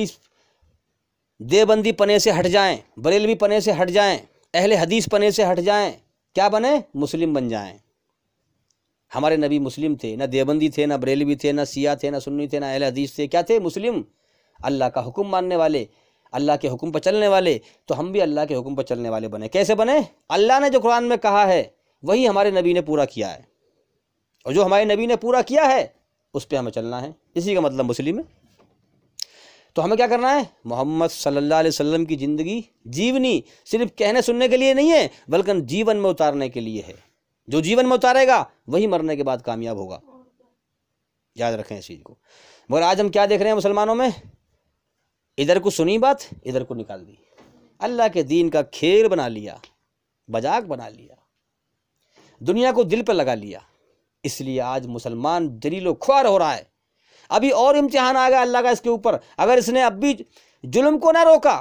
देवबंदी पने से हट जाएं, बरेलवी पने से हट जाएं, अहले हदीस पने से हट जाएं, क्या बने? मुस्लिम बन जाएं। हमारे नबी मुस्लिम थे, ना देवबंदी थे, ना बरेलवी थे, ना सिया थे, ना सुन्नी थे, ना अहले हदीस थे। क्या थे? मुस्लिम, अल्लाह का हुक्म मानने वाले, अल्लाह के हुक्म पर चलने वाले। तो हम भी अल्लाह के हुक्म पर चलने वाले बने। कैसे बने? अल्लाह ने जो कुरान में कहा है वही हमारे नबी ने पूरा किया है, और जो हमारे नबी ने पूरा किया है उस पर हमें चलना है। इसी का मतलब मुस्लिम है। तो हमें क्या करना है? मोहम्मद सल्लल्लाहु अलैहि वसल्लम की ज़िंदगी जीवनी सिर्फ कहने सुनने के लिए नहीं है, बल्कि जीवन में उतारने के लिए है। जो जीवन में उतारेगा वही मरने के बाद कामयाब होगा। याद रखें इस चीज़ को। मगर आज हम क्या देख रहे हैं मुसलमानों में? इधर को सुनी बात, इधर को निकाल दी, अल्लाह के दीन का खेल बना लिया, मजाक बना लिया, दुनिया को दिल पर लगा लिया। इसलिए आज मुसलमान दलीलो ख्वार हो रहा है। अभी और इम्तिहान आ गया अल्लाह का इसके ऊपर। अगर इसने अब भी जुल्म को ना रोका,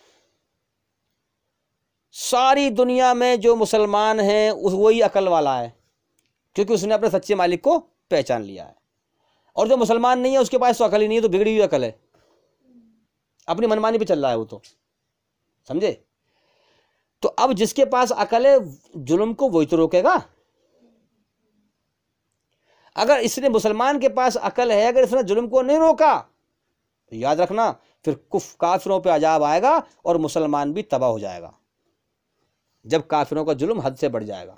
सारी दुनिया में जो मुसलमान हैं वही अकल वाला है, क्योंकि उसने अपने सच्चे मालिक को पहचान लिया है। और जो मुसलमान नहीं है उसके पास तो अकल ही नहीं है, तो बिगड़ी हुई अकल है, अपनी मनमानी पे चल रहा है वो, तो समझे। तो अब जिसके पास अकल है जुल्म को वही तो रोकेगा। अगर इसने मुसलमान के पास अकल है, अगर इसने जुल्म को नहीं रोका तो याद रखना फिर काफिरों पे अजाब आएगा और मुसलमान भी तबाह हो जाएगा, जब काफिरों का जुल्म हद से बढ़ जाएगा।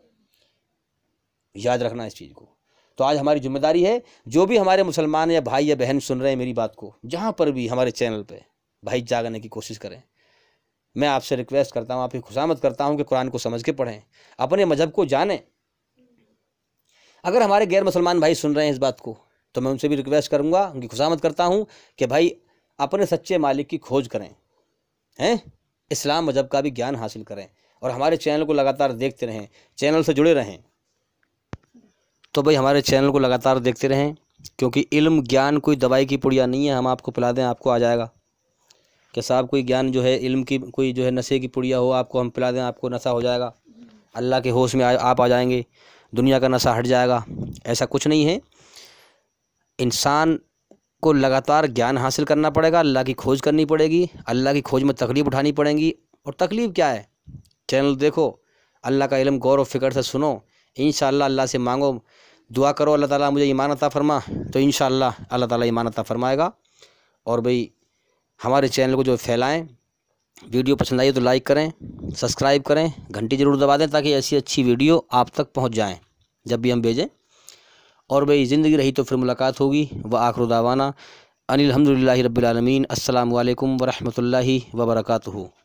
याद रखना इस चीज़ को। तो आज हमारी जिम्मेदारी है, जो भी हमारे मुसलमान या भाई या बहन सुन रहे हैं मेरी बात को, जहाँ पर भी हमारे चैनल पे, भाई जागने की कोशिश करें। मैं आपसे रिक्वेस्ट करता हूँ, आपकी खुशामद करता हूँ कि कुरान को समझ के पढ़ें, अपने मजहब को जानें। अगर हमारे गैर मुसलमान भाई सुन रहे हैं इस बात को, तो मैं उनसे भी रिक्वेस्ट करूँगा, उनकी खुशामद करता हूँ कि भाई अपने सच्चे मालिक की खोज करें, हैं, इस्लाम मजहब का भी ज्ञान हासिल करें, और हमारे चैनल को लगातार देखते रहें, चैनल से जुड़े रहें। तो भाई हमारे चैनल को लगातार देखते रहें, क्योंकि इल्म ज्ञान कोई दवाई की पुड़िया नहीं है, हम आपको पिला दें आपको आ जाएगा। कि साहब कोई ज्ञान जो है इल्म की, कोई जो है नशे की पुड़िया हो, आपको हम पिला दें आपको नशा हो जाएगा, अल्लाह के होश में आप आ जाएंगे, दुनिया का नशा हट जाएगा। ऐसा कुछ नहीं है। इंसान को लगातार ज्ञान हासिल करना पड़ेगा, अल्लाह की खोज करनी पड़ेगी, अल्लाह की खोज में तकलीफ़ उठानी पड़ेगी। और तकलीफ़ क्या है, चैनल देखो, अल्लाह का इल्म गौर और फिक्र से सुनो, इंशाअल्लाह अल्लाह से मांगो, दुआ करो अल्लाह ताला मुझे ईमान अता फरमा, तो इंशाअल्लाह अल्लाह ताला ईमान अता फरमाएगा। और भाई हमारे चैनल को जो फैलाएं, वीडियो पसंद आई तो लाइक करें, सब्सक्राइब करें, घंटी ज़रूर दबा दें ताकि ऐसी अच्छी वीडियो आप तक पहुंच जाएं जब भी हम भेजें। और भाई ज़िंदगी रही तो फिर मुलाकात होगी। व आखिर दावाना अनिल हम्दुलिल्लाहि रब्बिल आलमीन। अस्सलामु अलैकुम व रहमतुल्लाहि व बरकातुहू।